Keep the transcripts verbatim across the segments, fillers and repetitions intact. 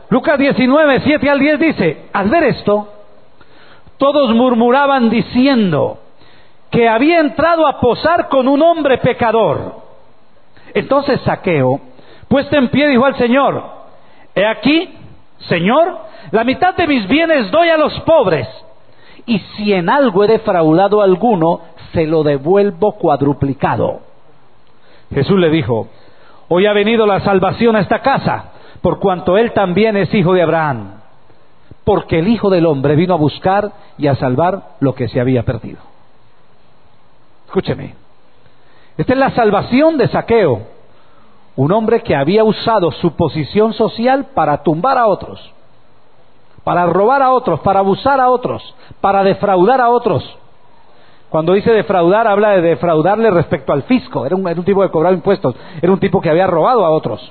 Lucas diecinueve, siete al diez dice: al ver esto, todos murmuraban diciendo que había entrado a posar con un hombre pecador. Entonces Zaqueo, puesto en pie, dijo al Señor: he aquí, Señor, la mitad de mis bienes doy a los pobres, y si en algo he defraudado a alguno, se lo devuelvo cuadruplicado. Jesús le dijo: hoy ha venido la salvación a esta casa, por cuanto él también es hijo de Abraham, porque el Hijo del Hombre vino a buscar y a salvar lo que se había perdido. Escúcheme, esta es la salvación de Zaqueo, un hombre que había usado su posición social para tumbar a otros, para robar a otros, para abusar a otros, para defraudar a otros. Cuando dice defraudar, habla de defraudarle respecto al fisco. Era un, era un tipo que cobraba impuestos, era un tipo que había robado a otros.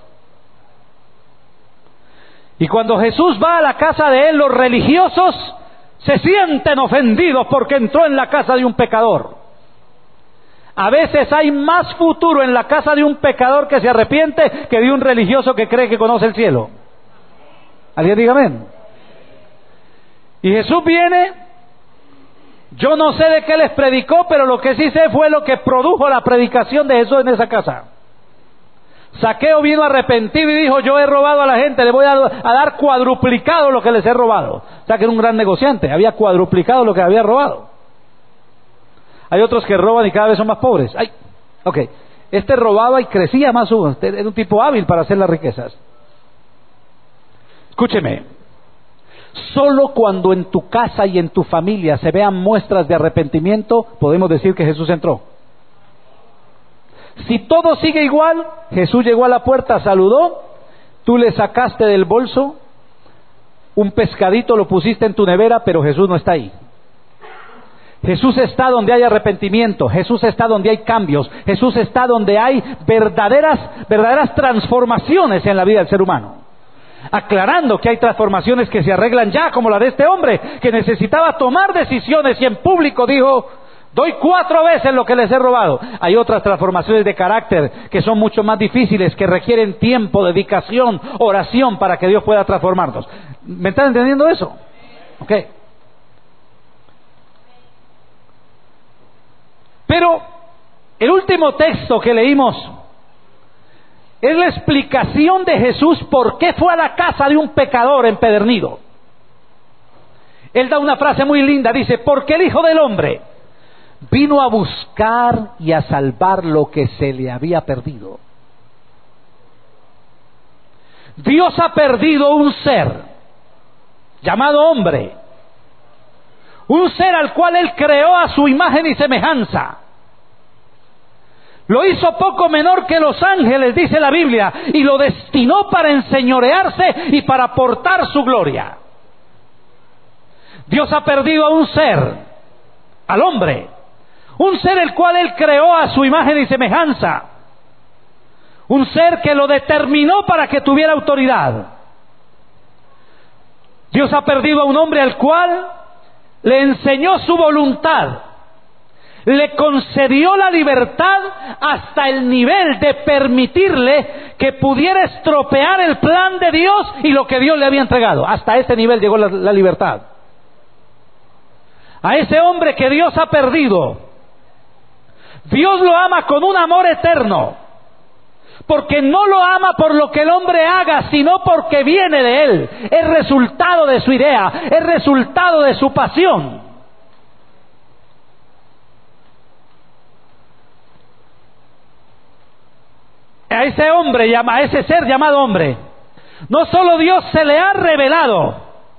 Y cuando Jesús va a la casa de él, los religiosos se sienten ofendidos porque entró en la casa de un pecador. A veces hay más futuro en la casa de un pecador que se arrepiente que de un religioso que cree que conoce el cielo. ¿Alguien diga amén? Y Jesús viene, yo no sé de qué les predicó, pero lo que sí sé fue lo que produjo la predicación de Jesús en esa casa. Zaqueo vino arrepentido y dijo: yo he robado a la gente, le voy a, a dar cuadruplicado lo que les he robado. O sea que era un gran negociante, había cuadruplicado lo que había robado. Hay otros que roban y cada vez son más pobres. Ay, ok, este robaba y crecía más, era un tipo hábil para hacer las riquezas. Escúcheme, solo cuando en tu casa y en tu familia se vean muestras de arrepentimiento, podemos decir que Jesús entró. Si todo sigue igual, Jesús llegó a la puerta, saludó, tú le sacaste del bolso un pescadito, lo pusiste en tu nevera, pero Jesús no está ahí. Jesús está donde hay arrepentimiento, Jesús está donde hay cambios, Jesús está donde hay verdaderas, verdaderas transformaciones en la vida del ser humano. Aclarando que hay transformaciones que se arreglan ya, como la de este hombre, que necesitaba tomar decisiones y en público dijo: doy cuatro veces lo que les he robado. Hay otras transformaciones de carácter que son mucho más difíciles, que requieren tiempo, dedicación, oración para que Dios pueda transformarnos. ¿Me están entendiendo eso? Ok. Pero el último texto que leímos es la explicación de Jesús por qué fue a la casa de un pecador empedernido. Él da una frase muy linda, dice: porque el Hijo del Hombre vino a buscar y a salvar lo que se le había perdido. Dios ha perdido un ser llamado hombre, un ser al cual Él creó a su imagen y semejanza. Lo hizo poco menor que los ángeles, dice la Biblia, y lo destinó para enseñorearse y para portar su gloria. Dios ha perdido a un ser, al hombre, un ser el cual Él creó a su imagen y semejanza, un ser que lo determinó para que tuviera autoridad. Dios ha perdido a un hombre al cual le enseñó su voluntad, le concedió la libertad hasta el nivel de permitirle que pudiera estropear el plan de Dios y lo que Dios le había entregado. Hasta ese nivel llegó la, la libertad. A ese hombre que Dios ha perdido, Dios lo ama con un amor eterno, porque no lo ama por lo que el hombre haga, sino porque viene de él, es resultado de su idea, es resultado de su pasión. A ese hombre, a ese ser llamado hombre, no solo Dios se le ha revelado,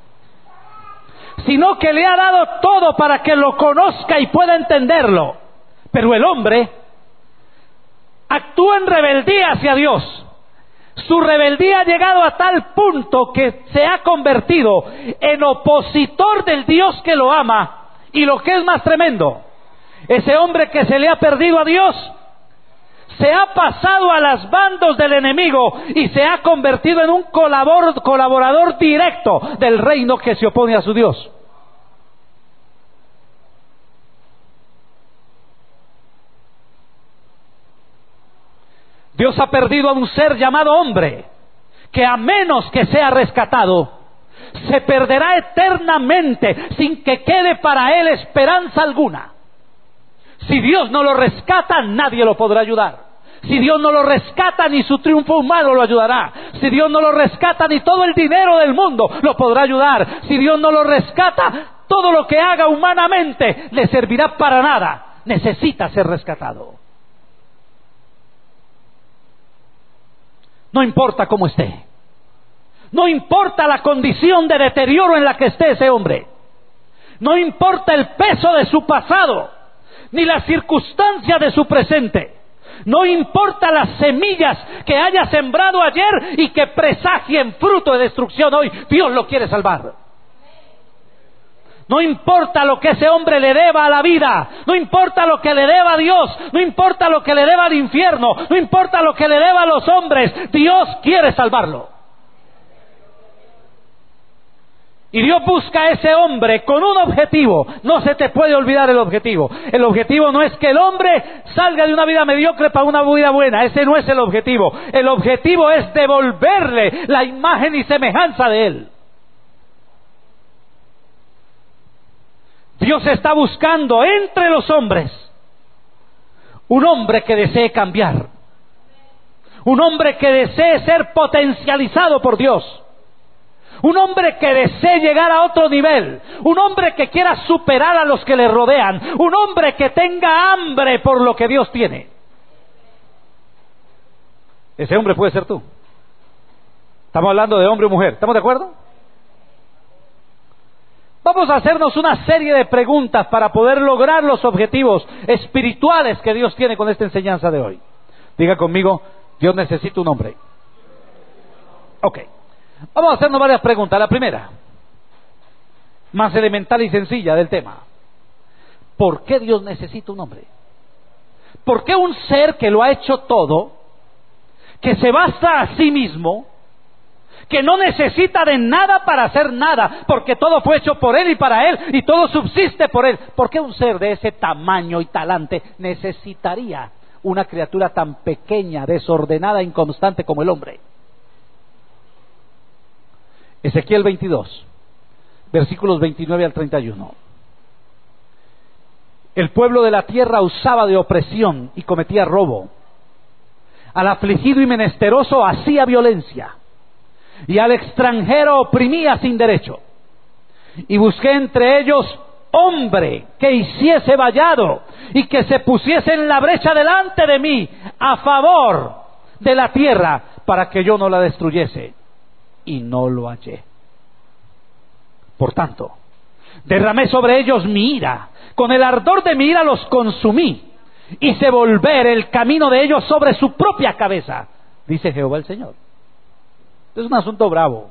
sino que le ha dado todo para que lo conozca y pueda entenderlo. Pero el hombre actúa en rebeldía hacia Dios. Su rebeldía ha llegado a tal punto que se ha convertido en opositor del Dios que lo ama. Y lo que es más tremendo, ese hombre que se le ha perdido a Dios se ha pasado a las bandos del enemigo y se ha convertido en un colaborador, colaborador directo del reino que se opone a su Dios. Dios ha perdido a un ser llamado hombre que a menos que sea rescatado, se perderá eternamente sin que quede para él esperanza alguna. Si Dios no lo rescata, nadie lo podrá ayudar. Si Dios no lo rescata, ni su triunfo humano lo ayudará. Si Dios no lo rescata, ni todo el dinero del mundo lo podrá ayudar. Si Dios no lo rescata, todo lo que haga humanamente le servirá para nada. Necesita ser rescatado. No importa cómo esté. No importa la condición de deterioro en la que esté ese hombre. No importa el peso de su pasado, ni la circunstancia de su presente. No importa las semillas que haya sembrado ayer y que presagien fruto de destrucción hoy. Dios lo quiere salvar. No importa lo que ese hombre le deba a la vida, no importa lo que le deba a Dios, no importa lo que le deba al infierno, no importa lo que le deba a los hombres, Dios quiere salvarlo. Y Dios busca a ese hombre con un objetivo. No se te puede olvidar el objetivo. El objetivo no es que el hombre salga de una vida mediocre para una vida buena. Ese no es el objetivo. El objetivo es devolverle la imagen y semejanza de él. Dios está buscando entre los hombres un hombre que desee cambiar. Un hombre que desee ser potencializado por Dios. Un hombre que desee llegar a otro nivel. Un hombre que quiera superar a los que le rodean. Un hombre que tenga hambre por lo que Dios tiene. Ese hombre puede ser tú. Estamos hablando de hombre o mujer. ¿Estamos de acuerdo? Vamos a hacernos una serie de preguntas para poder lograr los objetivos espirituales que Dios tiene con esta enseñanza de hoy. Diga conmigo, Dios necesita un hombre. Ok. Vamos a hacernos varias preguntas. La primera, más elemental y sencilla del tema: ¿por qué Dios necesita un hombre? ¿Por qué un ser que lo ha hecho todo, que se basa a sí mismo, que no necesita de nada para hacer nada, porque todo fue hecho por Él y para Él, y todo subsiste por Él? ¿Por qué un ser de ese tamaño y talante necesitaría una criatura tan pequeña, desordenada e inconstante como el hombre? Ezequiel veintidós, versículos veintinueve al treinta y uno. El pueblo de la tierra usaba de opresión y cometía robo. Al afligido y menesteroso hacía violencia, y al extranjero oprimía sin derecho. Y busqué entre ellos hombre que hiciese vallado y que se pusiese en la brecha delante de mí a favor de la tierra, para que yo no la destruyese. Y no lo hallé. Por tanto, derramé sobre ellos mi ira, con el ardor de mi ira los consumí, hice volver el camino de ellos sobre su propia cabeza, dice Jehová el Señor. Es un asunto bravo.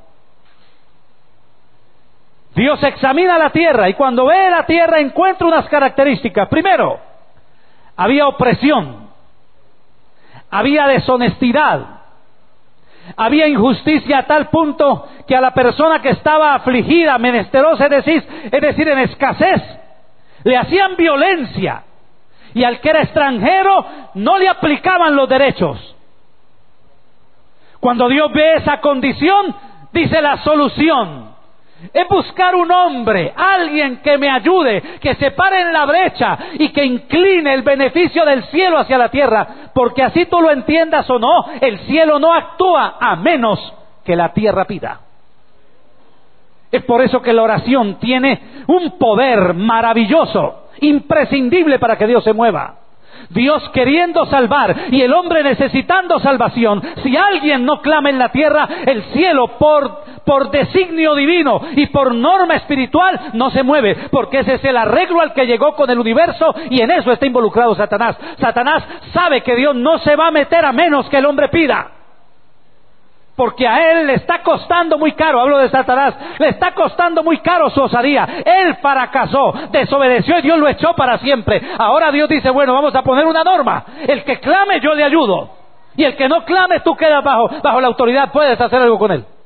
Dios examina la tierra y cuando ve la tierra encuentra unas características. Primero, había opresión, había deshonestidad, había injusticia a tal punto que a la persona que estaba afligida, menesterosa, es decir, es decir, en escasez, le hacían violencia, y al que era extranjero no le aplicaban los derechos. Cuando Dios ve esa condición, dice: la solución es buscar un hombre, alguien que me ayude, que se pare en la brecha y que incline el beneficio del cielo hacia la tierra, porque así tú lo entiendas o no, el cielo no actúa a menos que la tierra pida. Es por eso que la oración tiene un poder maravilloso, imprescindible para que Dios se mueva. Dios queriendo salvar y el hombre necesitando salvación, si alguien no clama en la tierra, el cielo por, por designio divino y por norma espiritual no se mueve, porque ese es el arreglo al que llegó con el universo, y en eso está involucrado Satanás. Satanás sabe que Dios no se va a meter a menos que el hombre pida, porque a él le está costando muy caro. Hablo de Satanás, le está costando muy caro su osadía. Él fracasó, desobedeció y Dios lo echó para siempre. Ahora Dios dice: bueno, vamos a poner una norma, el que clame yo le ayudo, y el que no clame tú quedas bajo, bajo la autoridad, puedes hacer algo con él.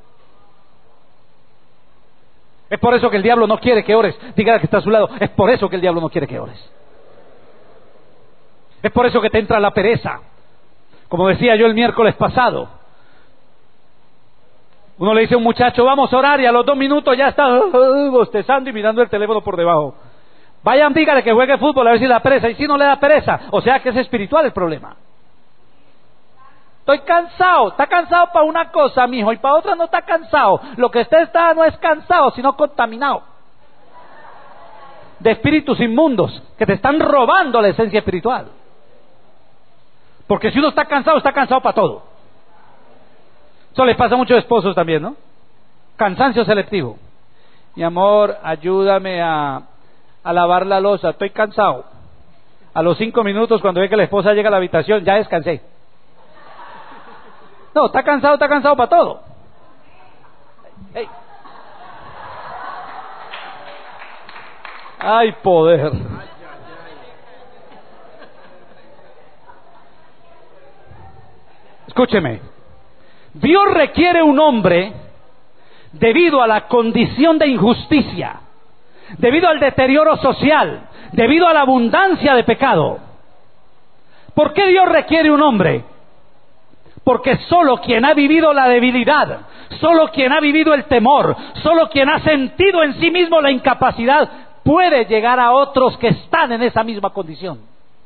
Es por eso que el diablo no quiere que ores. Diga al que está a su lado: es por eso que el diablo no quiere que ores. Es por eso que te entra la pereza. Como decía yo el miércoles pasado, Uno le dice a un muchacho, vamos a orar, y a los dos minutos ya está uh, bostezando y mirando el teléfono por debajo. Vayan, dígale que juegue fútbol a ver si le da pereza, y si no le da pereza, o sea que es espiritual el problema. Estoy cansado, está cansado para una cosa, mijo, y para otra no está cansado. Lo que usted está no es cansado, sino contaminado de espíritus inmundos que te están robando la esencia espiritual. Porque si uno está cansado, está cansado para todo. Eso le pasa a muchos esposos también, ¿no? Cansancio selectivo. Mi amor, ayúdame a, a lavar la loza, estoy cansado. A los cinco minutos, cuando ve que la esposa llega a la habitación, ya descansé. No, está cansado, está cansado para todo. Hey. Ay, poder. Escúcheme. Dios requiere un hombre debido a la condición de injusticia, debido al deterioro social, debido a la abundancia de pecado. ¿Por qué Dios requiere un hombre? Porque solo quien ha vivido la debilidad, solo quien ha vivido el temor, solo quien ha sentido en sí mismo la incapacidad, puede llegar a otros que están en esa misma condición.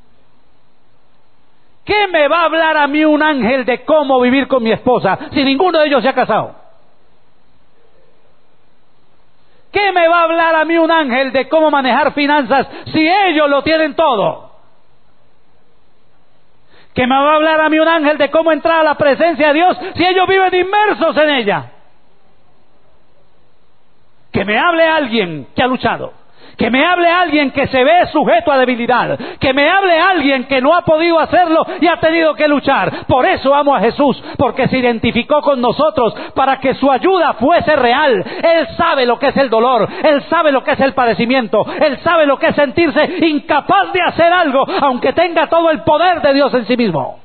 ¿Qué me va a hablar a mí un ángel de cómo vivir con mi esposa si ninguno de ellos se ha casado? ¿Qué me va a hablar a mí un ángel de cómo manejar finanzas si ellos lo tienen todo? ¿Qué me va a hablar a mí un ángel de cómo entrar a la presencia de Dios si ellos viven inmersos en ella? Que me hable alguien que ha luchado. Que me hable alguien que se ve sujeto a debilidad. Que me hable alguien que no ha podido hacerlo y ha tenido que luchar. Por eso amo a Jesús, porque se identificó con nosotros para que su ayuda fuese real. Él sabe lo que es el dolor, Él sabe lo que es el padecimiento, Él sabe lo que es sentirse incapaz de hacer algo, aunque tenga todo el poder de Dios en sí mismo.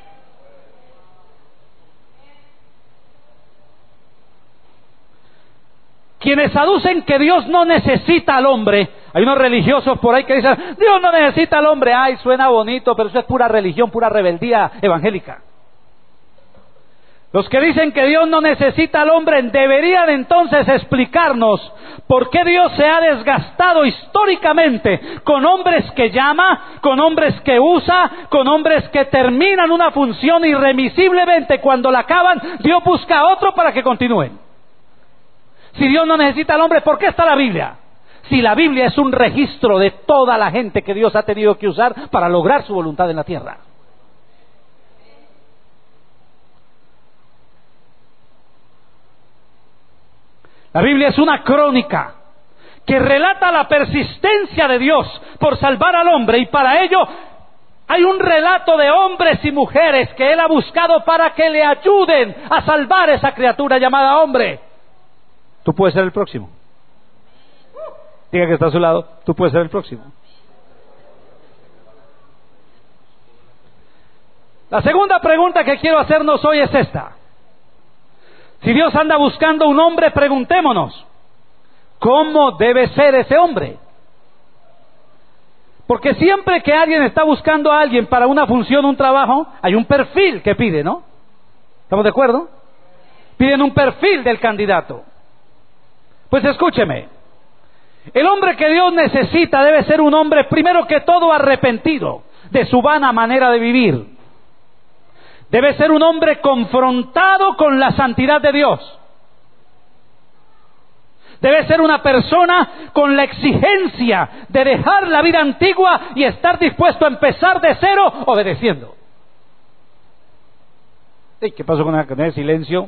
Quienes aducen que Dios no necesita al hombre, hay unos religiosos por ahí que dicen, Dios no necesita al hombre. Ay, suena bonito, pero eso es pura religión, pura rebeldía evangélica. Los que dicen que Dios no necesita al hombre deberían entonces explicarnos por qué Dios se ha desgastado históricamente con hombres que llama, con hombres que usa, con hombres que terminan una función irremisiblemente. Cuando la acaban, Dios busca a otro para que continúen. Si Dios no necesita al hombre, ¿por qué está la Biblia? Si la Biblia es un registro de toda la gente que Dios ha tenido que usar para lograr su voluntad en la tierra. La Biblia es una crónica que relata la persistencia de Dios por salvar al hombre, y para ello hay un relato de hombres y mujeres que Él ha buscado para que le ayuden a salvar esa criatura llamada hombre. Tú puedes ser el próximo. Diga que está a su lado, tú puedes ser el próximo. La segunda pregunta que quiero hacernos hoy es esta. Si Dios anda buscando un hombre, preguntémonos, ¿cómo debe ser ese hombre? Porque siempre que alguien está buscando a alguien para una función, un trabajo, hay un perfil que pide, ¿no? ¿Estamos de acuerdo? Piden un perfil del candidato. Pues escúcheme, el hombre que Dios necesita debe ser un hombre primero que todo arrepentido de su vana manera de vivir. Debe ser un hombre confrontado con la santidad de Dios. Debe ser una persona con la exigencia de dejar la vida antigua y estar dispuesto a empezar de cero obedeciendo. ¿Qué pasó con el silencio?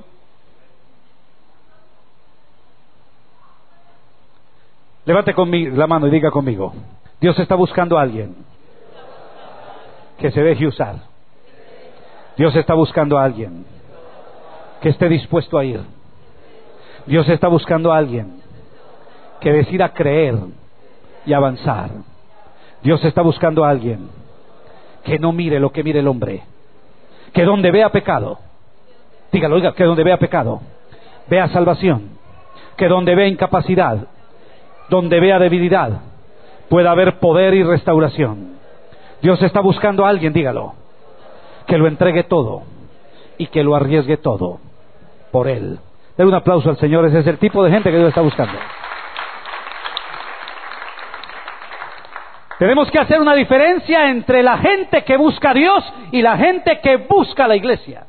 Levante conmigo la mano y diga conmigo, Dios está buscando a alguien que se deje usar. Dios está buscando a alguien que esté dispuesto a ir. Dios está buscando a alguien que decida creer y avanzar. Dios está buscando a alguien que no mire lo que mire el hombre, que donde vea pecado, dígalo, oiga, que donde vea pecado, vea salvación, que donde vea incapacidad, donde vea debilidad, pueda haber poder y restauración. Dios está buscando a alguien, dígalo, que lo entregue todo y que lo arriesgue todo por Él. Den un aplauso al Señor, ese es el tipo de gente que Dios está buscando. Tenemos que hacer una diferencia entre la gente que busca a Dios y la gente que busca a la iglesia.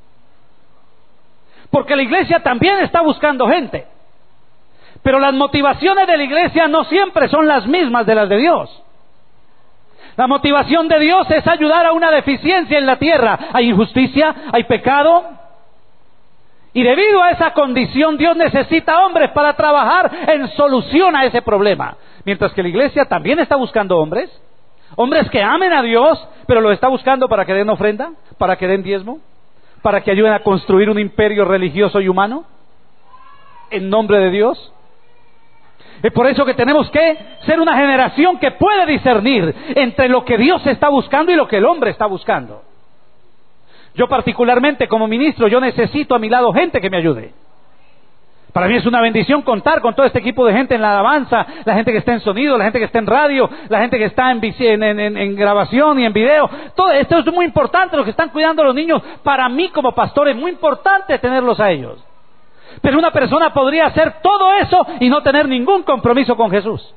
Porque la iglesia también está buscando gente. Pero las motivaciones de la iglesia no siempre son las mismas de las de Dios. La motivación de Dios es ayudar a una deficiencia en la tierra. Hay injusticia, hay pecado. Y debido a esa condición, Dios necesita hombres para trabajar en solución a ese problema. Mientras que la iglesia también está buscando hombres. Hombres que amen a Dios, pero lo está buscando para que den ofrenda, para que den diezmo, para que ayuden a construir un imperio religioso y humano en nombre de Dios. Es por eso que tenemos que ser una generación que puede discernir entre lo que Dios está buscando y lo que el hombre está buscando. Yo particularmente como ministro, yo necesito a mi lado gente que me ayude. Para mí es una bendición contar con todo este equipo de gente en la alabanza, la gente que está en sonido, la gente que está en radio, la gente que está en, en, en, en grabación y en video. Todo esto es muy importante, los que están cuidando a los niños. Para mí como pastor es muy importante tenerlos a ellos. Pero una persona podría hacer todo eso y no tener ningún compromiso con Jesús.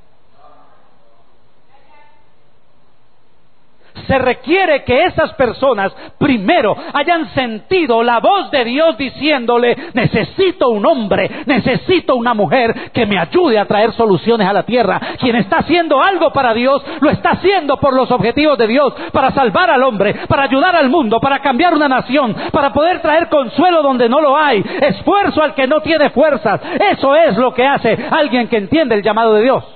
Se requiere que esas personas primero hayan sentido la voz de Dios diciéndole: necesito un hombre, necesito una mujer que me ayude a traer soluciones a la tierra. Quien está haciendo algo para Dios, lo está haciendo por los objetivos de Dios, para salvar al hombre, para ayudar al mundo, para cambiar una nación, para poder traer consuelo donde no lo hay, esfuerzo al que no tiene fuerzas. Eso es lo que hace alguien que entiende el llamado de Dios.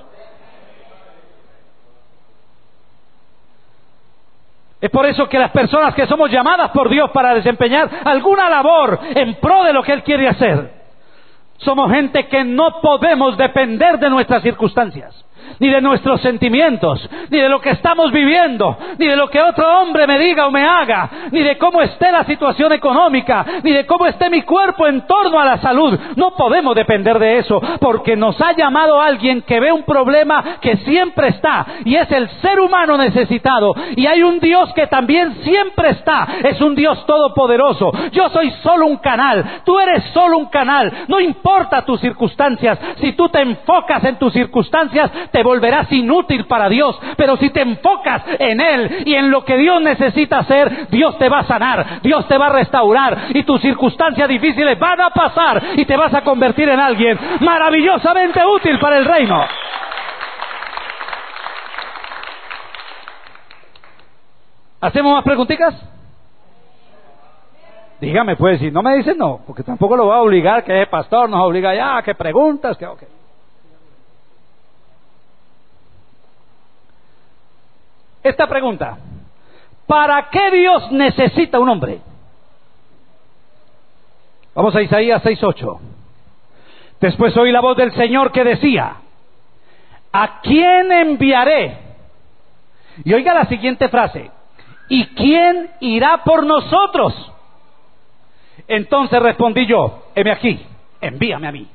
Es por eso que las personas que somos llamadas por Dios para desempeñar alguna labor en pro de lo que Él quiere hacer, somos gente que no podemos depender de nuestras circunstancias, ni de nuestros sentimientos, ni de lo que estamos viviendo, ni de lo que otro hombre me diga o me haga, ni de cómo esté la situación económica, ni de cómo esté mi cuerpo en torno a la salud. No podemos depender de eso, porque nos ha llamado alguien que ve un problema que siempre está, y es el ser humano necesitado. Y hay un Dios que también siempre está, es un Dios todopoderoso. Yo soy solo un canal, tú eres solo un canal. No importa tus circunstancias, si tú te enfocas en tus circunstancias, te volverás inútil para Dios. Pero si te enfocas en Él y en lo que Dios necesita hacer, Dios te va a sanar, Dios te va a restaurar, y tus circunstancias difíciles van a pasar y te vas a convertir en alguien maravillosamente útil para el reino. ¿Hacemos más preguntitas? Dígame pues, si no me dicen no, porque tampoco lo voy a obligar, que el pastor nos obliga ya, que preguntas, que ok. Esta pregunta: ¿para qué Dios necesita un hombre? Vamos a Isaías seis ocho. Después oí la voz del Señor que decía: ¿a quién enviaré? Y oiga la siguiente frase: ¿y quién irá por nosotros? Entonces respondí yo: heme aquí, envíame a mí.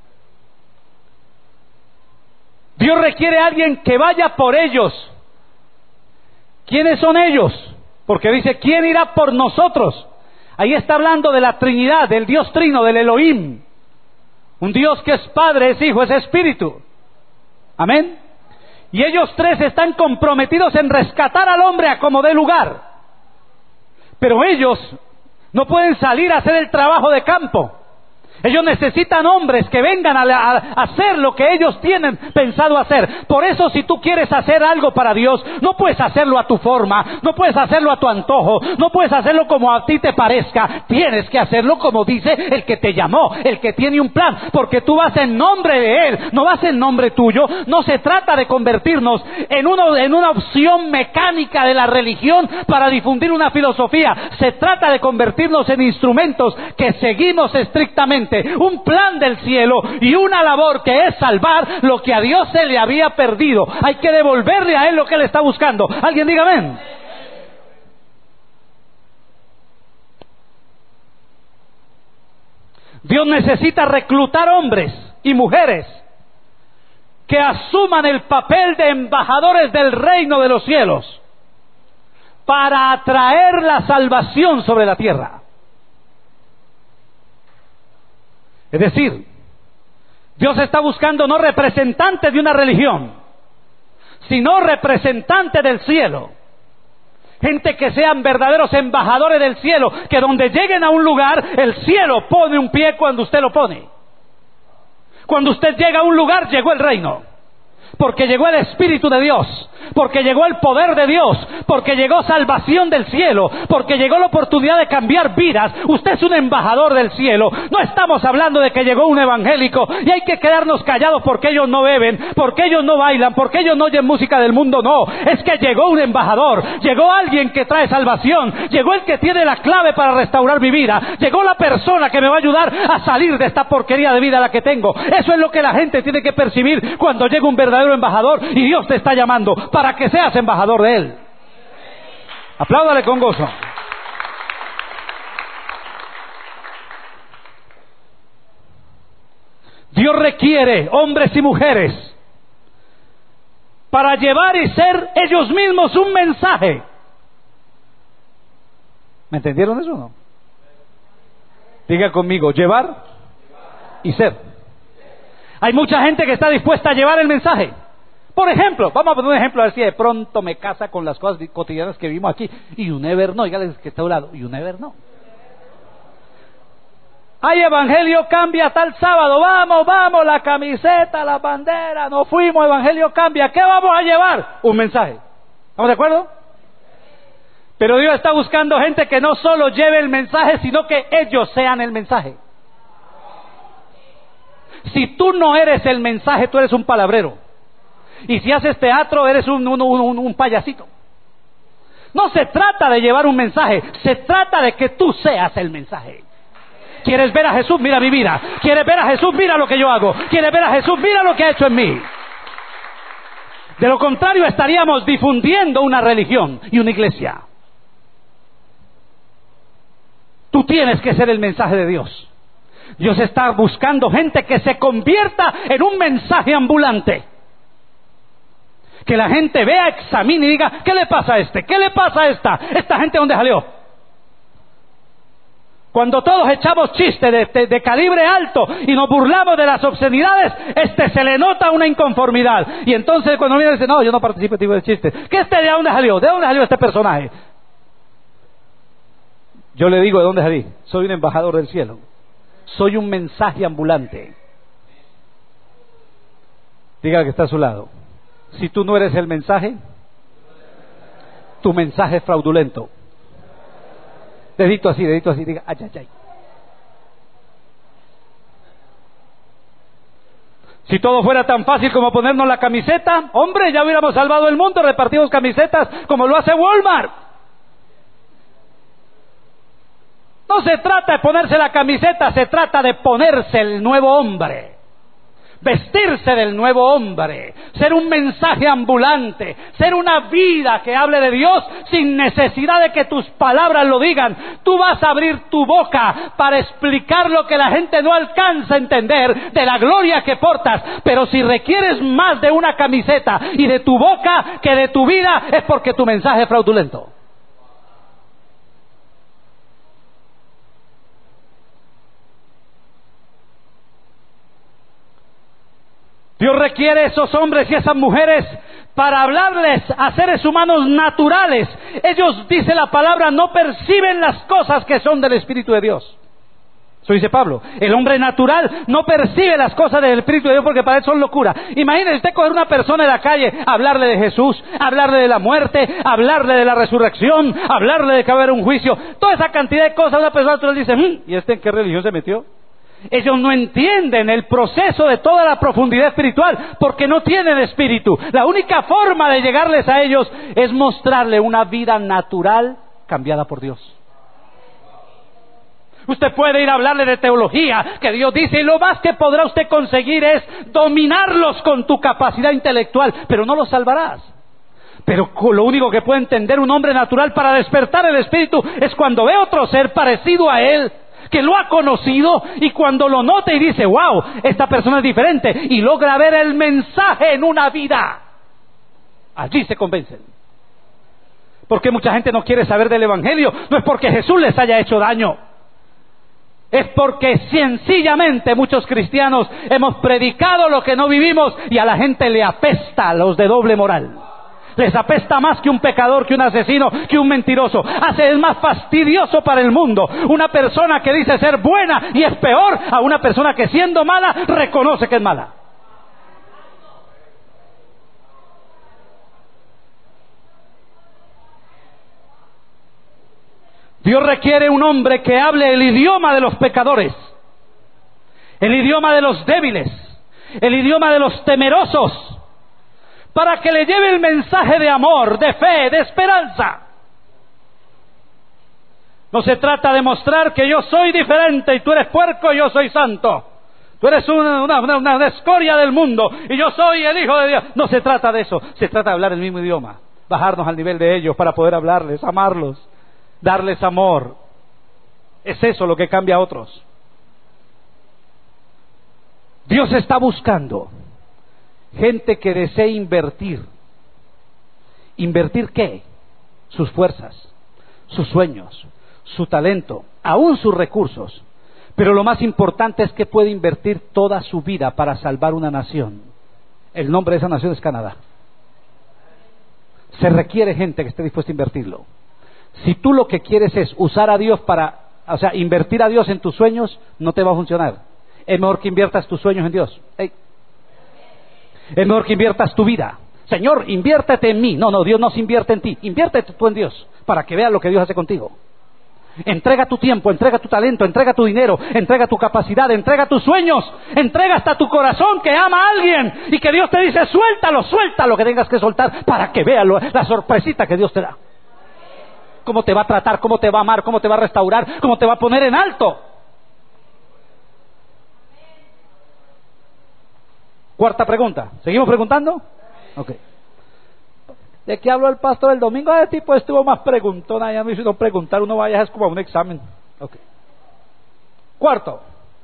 Dios requiere a alguien que vaya por ellos. ¿Quiénes son ellos? Porque dice: ¿quién irá por nosotros? Ahí está hablando de la Trinidad, del Dios Trino, del Elohim. Un Dios que es Padre, es Hijo, es Espíritu. Amén. Y ellos tres están comprometidos en rescatar al hombre a como dé lugar. Pero ellos no pueden salir a hacer el trabajo de campo. Ellos necesitan hombres que vengan a, a, a hacer lo que ellos tienen pensado hacer. Por eso, si tú quieres hacer algo para Dios, no puedes hacerlo a tu forma, no puedes hacerlo a tu antojo, no puedes hacerlo como a ti te parezca. Tienes que hacerlo como dice el que te llamó, el que tiene un plan, porque tú vas en nombre de Él, no vas en nombre tuyo. No se trata de convertirnos en, uno, en una opción mecánica de la religión para difundir una filosofía. Se trata de convertirnos en instrumentos que seguimos estrictamente un plan del cielo y una labor que es salvar lo que a Dios se le había perdido. Hay que devolverle a Él lo que Él está buscando. Alguien diga amén. Dios necesita reclutar hombres y mujeres que asuman el papel de embajadores del reino de los cielos para atraer la salvación sobre la tierra. Es decir, Dios está buscando no representantes de una religión, sino representantes del cielo. Gente que sean verdaderos embajadores del cielo, que donde lleguen a un lugar, el cielo pone un pie cuando usted lo pone. Cuando usted llega a un lugar, llegó el reino. Porque llegó el Espíritu de Dios, porque llegó el poder de Dios, porque llegó salvación del cielo, porque llegó la oportunidad de cambiar vidas. Usted es un embajador del cielo. No estamos hablando de que llegó un evangélico y hay que quedarnos callados porque ellos no beben, porque ellos no bailan, porque ellos no oyen música del mundo. No, es que llegó un embajador, llegó alguien que trae salvación, llegó el que tiene la clave para restaurar mi vida, llegó la persona que me va a ayudar a salir de esta porquería de vida la que tengo. Eso es lo que la gente tiene que percibir cuando llega un verdadero embajador, y Dios te está llamando para que seas embajador de Él. Apláudale con gozo. Dios requiere hombres y mujeres para llevar y ser ellos mismos un mensaje. ¿Me entendieron eso o no? Diga conmigo, llevar y ser. Hay mucha gente que está dispuesta a llevar el mensaje. Por ejemplo, vamos a poner un ejemplo, a ver si de pronto me casa con las cosas cotidianas que vimos aquí. Y you never know, dígales que está a un lado, you never know. Hay evangelio cambia tal sábado, vamos, vamos, la camiseta, la bandera, nos fuimos, evangelio cambia. ¿Qué vamos a llevar? Un mensaje. ¿Estamos de acuerdo? Pero Dios está buscando gente que no solo lleve el mensaje, sino que ellos sean el mensaje. Si tú no eres el mensaje, tú eres un palabrero. Y si haces teatro, eres un, un, un, un payasito. No se trata de llevar un mensaje, se trata de que tú seas el mensaje. ¿Quieres ver a Jesús? Mira mi vida. ¿Quieres ver a Jesús? Mira lo que yo hago. ¿Quieres ver a Jesús? Mira lo que ha hecho en mí. De lo contrario, estaríamos difundiendo una religión y una iglesia. Tú tienes que ser el mensaje de Dios. Dios está buscando gente que se convierta en un mensaje ambulante. Que la gente vea, examine y diga, ¿qué le pasa a este? ¿Qué le pasa a esta? ¿Esta gente dónde salió? Cuando todos echamos chistes de, de, de calibre alto y nos burlamos de las obscenidades, este se le nota una inconformidad. Y entonces cuando viene dice, no, yo no participo en tipo de chistes. ¿Qué este de dónde salió? ¿De dónde salió este personaje? Yo le digo, ¿de dónde salí? Soy un embajador del cielo. Soy un mensaje ambulante. Diga que está a su lado. Si tú no eres el mensaje, tu mensaje es fraudulento. Dedito así, dedito así, diga, ay, ay, ay. Si todo fuera tan fácil como ponernos la camiseta, hombre, ya hubiéramos salvado el mundo, repartimos camisetas como lo hace Walmart. No se trata de ponerse la camiseta, se trata de ponerse el nuevo hombre. Vestirse del nuevo hombre, ser un mensaje ambulante, ser una vida que hable de Dios sin necesidad de que tus palabras lo digan. Tú vas a abrir tu boca para explicar lo que la gente no alcanza a entender de la gloria que portas, pero si requieres más de una camiseta y de tu boca que de tu vida, es porque tu mensaje es fraudulento. Dios requiere esos hombres y esas mujeres para hablarles a seres humanos naturales. Ellos, dice la palabra, no perciben las cosas que son del Espíritu de Dios. Eso dice Pablo. El hombre natural no percibe las cosas del Espíritu de Dios porque para él son locura. Imagínese usted coger una persona en la calle, hablarle de Jesús, hablarle de la muerte, hablarle de la resurrección, hablarle de que va a haber un juicio. Toda esa cantidad de cosas, una persona natural dice, mmm, ¿y este en qué religión se metió? Ellos no entienden el proceso de toda la profundidad espiritual porque no tienen espíritu. La única forma de llegarles a ellos es mostrarle una vida natural cambiada por Dios. Usted puede ir a hablarle de teología, que Dios dice, y lo más que podrá usted conseguir es dominarlos con tu capacidad intelectual, pero no los salvarás. Pero lo único que puede entender un hombre natural para despertar el espíritu es cuando ve otro ser parecido a él, que lo ha conocido, y cuando lo nota y dice, wow, esta persona es diferente, y logra ver el mensaje en una vida, allí se convencen. Porque mucha gente no quiere saber del evangelio, no es porque Jesús les haya hecho daño, es porque sencillamente muchos cristianos hemos predicado lo que no vivimos y a la gente le apesta a los de doble moral. Les apesta más que un pecador, que un asesino, que un mentiroso. Hace es más fastidioso para el mundo una persona que dice ser buena y es peor a una persona que siendo mala reconoce que es mala. Dios requiere un hombre que hable el idioma de los pecadores, el idioma de los débiles, el idioma de los temerosos, para que le lleve el mensaje de amor, de fe, de esperanza. No se trata de mostrar que yo soy diferente y tú eres puerco y yo soy santo. Tú eres una, una, una, una escoria del mundo y yo soy el Hijo de Dios. No se trata de eso, se trata de hablar el mismo idioma, bajarnos al nivel de ellos para poder hablarles, amarlos, darles amor. Es eso lo que cambia a otros. Dios está buscando gente que desee invertir. ¿Invertir qué? Sus fuerzas, sus sueños, su talento, aún sus recursos. Pero lo más importante es que puede invertir toda su vida para salvar una nación. El nombre de esa nación es Canadá. Se requiere gente que esté dispuesta a invertirlo. Si tú lo que quieres es usar a Dios para, o sea, invertir a Dios en tus sueños, no te va a funcionar. Es mejor que inviertas tus sueños en Dios. Hey. Es mejor que inviertas tu vida. Señor, inviértete en mí. No, no, Dios no se invierte en ti. Inviértete tú en Dios para que veas lo que Dios hace contigo. Entrega tu tiempo, entrega tu talento, entrega tu dinero, entrega tu capacidad, entrega tus sueños, entrega hasta tu corazón que ama a alguien y que Dios te dice suéltalo, suelta lo que tengas que soltar para que veas la sorpresita que Dios te da. Cómo te va a tratar, cómo te va a amar, cómo te va a restaurar, cómo te va a poner en alto. Cuarta pregunta. ¿Seguimos preguntando? Ok. ¿De qué habló el pastor el domingo? Ese tipo estuvo más preguntona. Ya me hizo preguntar. Uno vaya es como a un examen. Ok. Cuarto.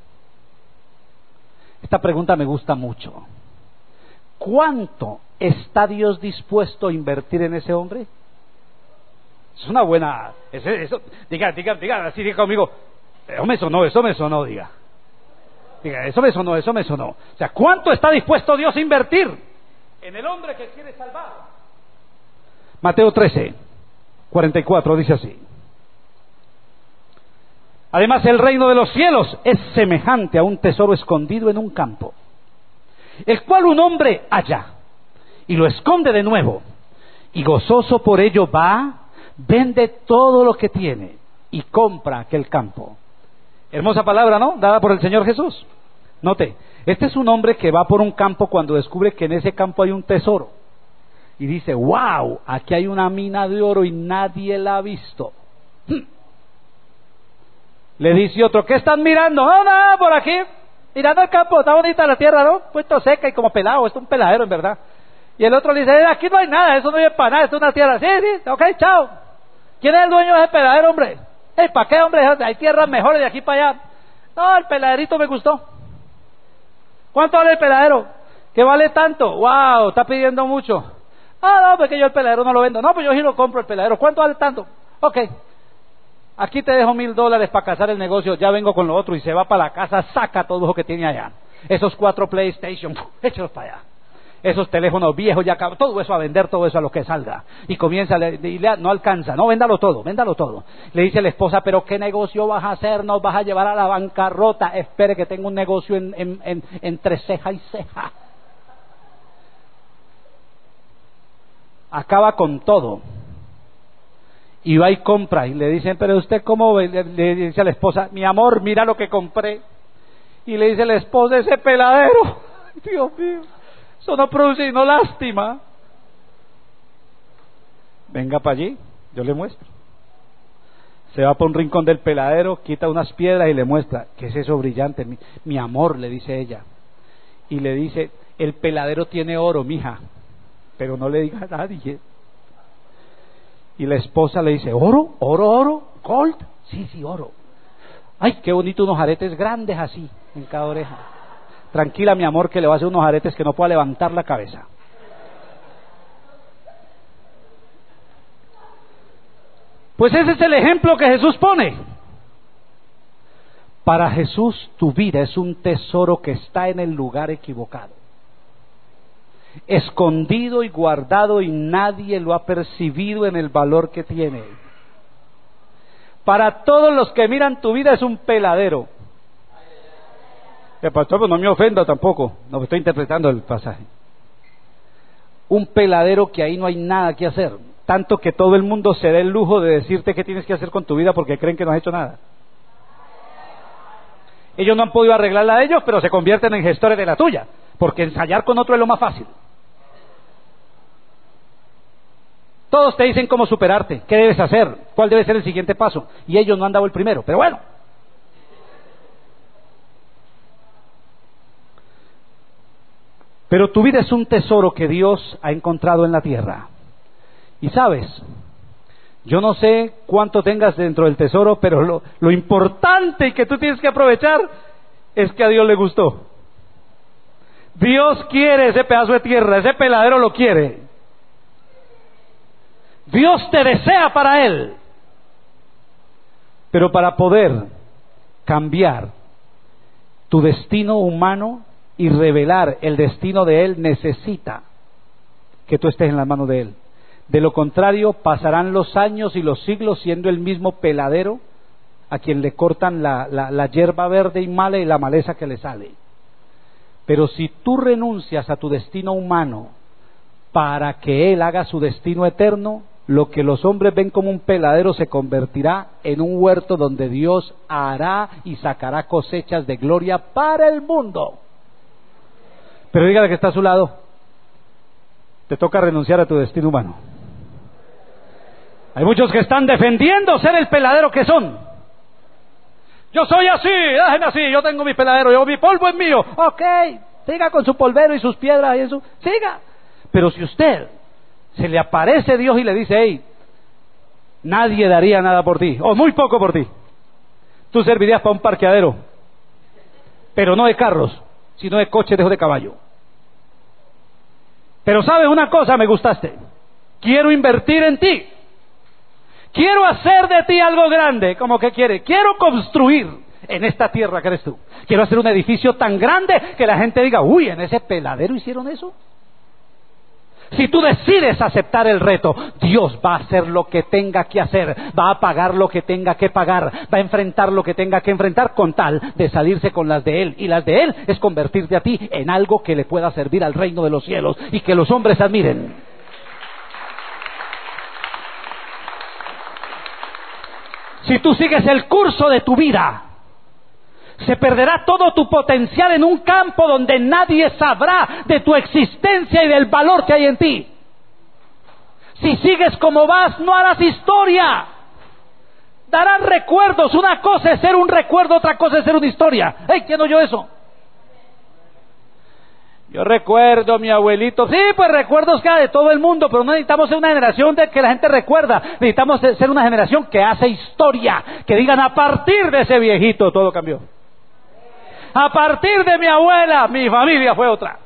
Esta pregunta me gusta mucho. ¿Cuánto está Dios dispuesto a invertir en ese hombre? Es una buena... Eso, eso, diga, diga, diga, así diga conmigo. Eso me sonó, eso me sonó, diga. Diga, eso me sonó, eso me sonó. O sea, ¿cuánto está dispuesto Dios a invertir en el hombre que quiere salvar? Mateo trece, cuarenta y cuatro dice así. Además, el reino de los cielos es semejante a un tesoro escondido en un campo, el cual un hombre halla y lo esconde de nuevo, y gozoso por ello va, vende todo lo que tiene y compra aquel campo. Hermosa palabra, ¿no? Dada por el Señor Jesús. Note, este es un hombre que va por un campo cuando descubre que en ese campo hay un tesoro. Y dice, wow, aquí hay una mina de oro y nadie la ha visto. Le dice otro, ¿qué están mirando? No, nada, por aquí, mirando el campo, está bonita la tierra, ¿no? Puesto seca y como pelado, esto es un peladero en verdad. Y el otro le dice, aquí no hay nada, eso no hay para nada, esto es una tierra. Sí, sí, ok, chao. ¿Quién es el dueño de ese peladero, hombre? Hey, ¿para qué, hombre? Hay tierras mejores de aquí para allá. No, el peladerito me gustó. ¿Cuánto vale el peladero? ¿Qué vale tanto? Wow, está pidiendo mucho. Ah, no, porque yo el peladero no lo vendo. No, pues yo sí lo compro el peladero. ¿Cuánto vale tanto? Ok, aquí te dejo mil dólares para casar el negocio, ya vengo con lo otro. Y se va para la casa, saca todo lo que tiene allá. Esos cuatro PlayStation, échalos para allá. Esos teléfonos viejos, ya todo eso a vender, todo eso a lo que salga. Y comienza, y le, no alcanza, no, véndalo todo, véndalo todo. Le dice la esposa, pero ¿qué negocio vas a hacer? ¿Nos vas a llevar a la bancarrota? Espere que tengo un negocio en, en, en, entre ceja y ceja. Acaba con todo. Y va y compra, y le dicen, pero usted cómo, le, le dice a la esposa, mi amor, mira lo que compré. Y le dice la esposa, ese peladero, Dios mío, eso no produce sino lástima. Venga para allí, yo le muestro. Se va por un rincón del peladero, quita unas piedras y le muestra, ¿qué es eso brillante? Mi, mi amor, le dice ella. Y le dice, el peladero tiene oro, mija, pero no le diga a nadie. Y la esposa le dice, ¿oro? ¿Oro, oro? ¿Gold? Sí, sí, oro. Ay, qué bonito, unos aretes grandes así en cada oreja. Tranquila, mi amor, que le va a hacer unos aretes que no pueda levantar la cabeza. Pues ese es el ejemplo que Jesús pone. Para Jesús tu vida es un tesoro que está en el lugar equivocado, escondido y guardado, y nadie lo ha percibido en el valor que tiene. Para todos los que miran tu vida es un peladero. El pastor, pues no me ofenda tampoco, no estoy interpretando el pasaje. Un peladero que ahí no hay nada que hacer, tanto que todo el mundo se da el lujo de decirte qué tienes que hacer con tu vida porque creen que no has hecho nada. Ellos no han podido arreglarla de ellos, pero se convierten en gestores de la tuya, porque ensayar con otro es lo más fácil. Todos te dicen cómo superarte, qué debes hacer, cuál debe ser el siguiente paso, y ellos no han dado el primero, pero bueno. Pero tu vida es un tesoro que Dios ha encontrado en la tierra. Y sabes, yo no sé cuánto tengas dentro del tesoro, pero lo, lo importante y que tú tienes que aprovechar es que a Dios le gustó. Dios quiere ese pedazo de tierra, ese peladero lo quiere. Dios te desea para Él. Pero para poder cambiar tu destino humano y revelar el destino de Él, necesita que tú estés en las manos de Él. De lo contrario, pasarán los años y los siglos siendo el mismo peladero a quien le cortan la, la, la hierba verde y mala y la maleza que le sale. Pero si tú renuncias a tu destino humano para que Él haga su destino eterno, lo que los hombres ven como un peladero se convertirá en un huerto donde Dios hará y sacará cosechas de gloria para el mundo. Pero dígale que está a su lado, te toca renunciar a tu destino humano. Hay muchos que están defendiendo ser el peladero que son. Yo soy así, déjenme así, yo tengo mi peladero, yo mi polvo es mío. Ok, siga con su polvero y sus piedras y eso, siga. Pero si usted se le aparece Dios y le dice, hey, nadie daría nada por ti, o muy poco por ti, tú servirías para un parqueadero, pero no de carros, sino de coches de de caballo. Pero sabes una cosa, me gustaste, quiero invertir en ti, quiero hacer de ti algo grande. ¿Cómo que quiere? Quiero construir en esta tierra que eres tú, quiero hacer un edificio tan grande que la gente diga, uy, en ese peladero hicieron eso. Si tú decides aceptar el reto, Dios va a hacer lo que tenga que hacer, va a pagar lo que tenga que pagar, va a enfrentar lo que tenga que enfrentar con tal de salirse con las de Él. Y las de Él es convertirte a ti en algo que le pueda servir al reino de los cielos y que los hombres admiren. Si tú sigues el curso de tu vida, se perderá todo tu potencial en un campo donde nadie sabrá de tu existencia y del valor que hay en ti. Si sigues como vas, no harás historia. Darán recuerdos. Una cosa es ser un recuerdo, otra cosa es ser una historia. ¡Ey! ¿Quién oyó eso? Yo recuerdo a mi abuelito. Sí, pues recuerdos que hay de todo el mundo, pero no necesitamos ser una generación de que la gente recuerda. Necesitamos ser una generación que hace historia, que digan, a partir de ese viejito todo cambió. A partir de mi abuela, mi familia fue otra.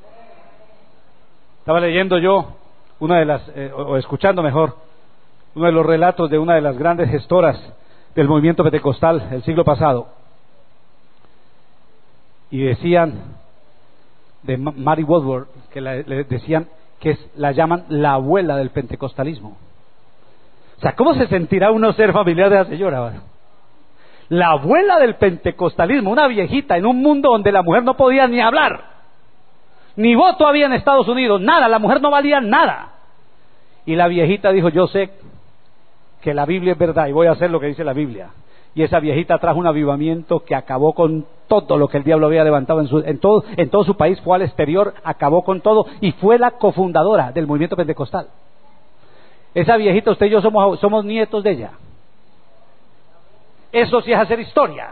Estaba leyendo yo una de las, eh, o escuchando mejor, uno de los relatos de una de las grandes gestoras del movimiento pentecostal del siglo pasado. Y decían de Mary Woodward, que la, le decían que es, la llaman la abuela del pentecostalismo. O sea, ¿cómo se sentirá uno ser familiar de la señora? Bueno, la abuela del pentecostalismo, una viejita en un mundo donde la mujer no podía ni hablar, ni voto había en Estados Unidos, nada, la mujer no valía nada. Y la viejita dijo, yo sé que la Biblia es verdad y voy a hacer lo que dice la Biblia. Y esa viejita trajo un avivamiento que acabó con todo lo que el diablo había levantado en, su, en, todo, en todo su país, fue al exterior, acabó con todo y fue la cofundadora del movimiento pentecostal. Esa viejita, usted y yo somos, somos nietos de ella. Eso sí es hacer historia.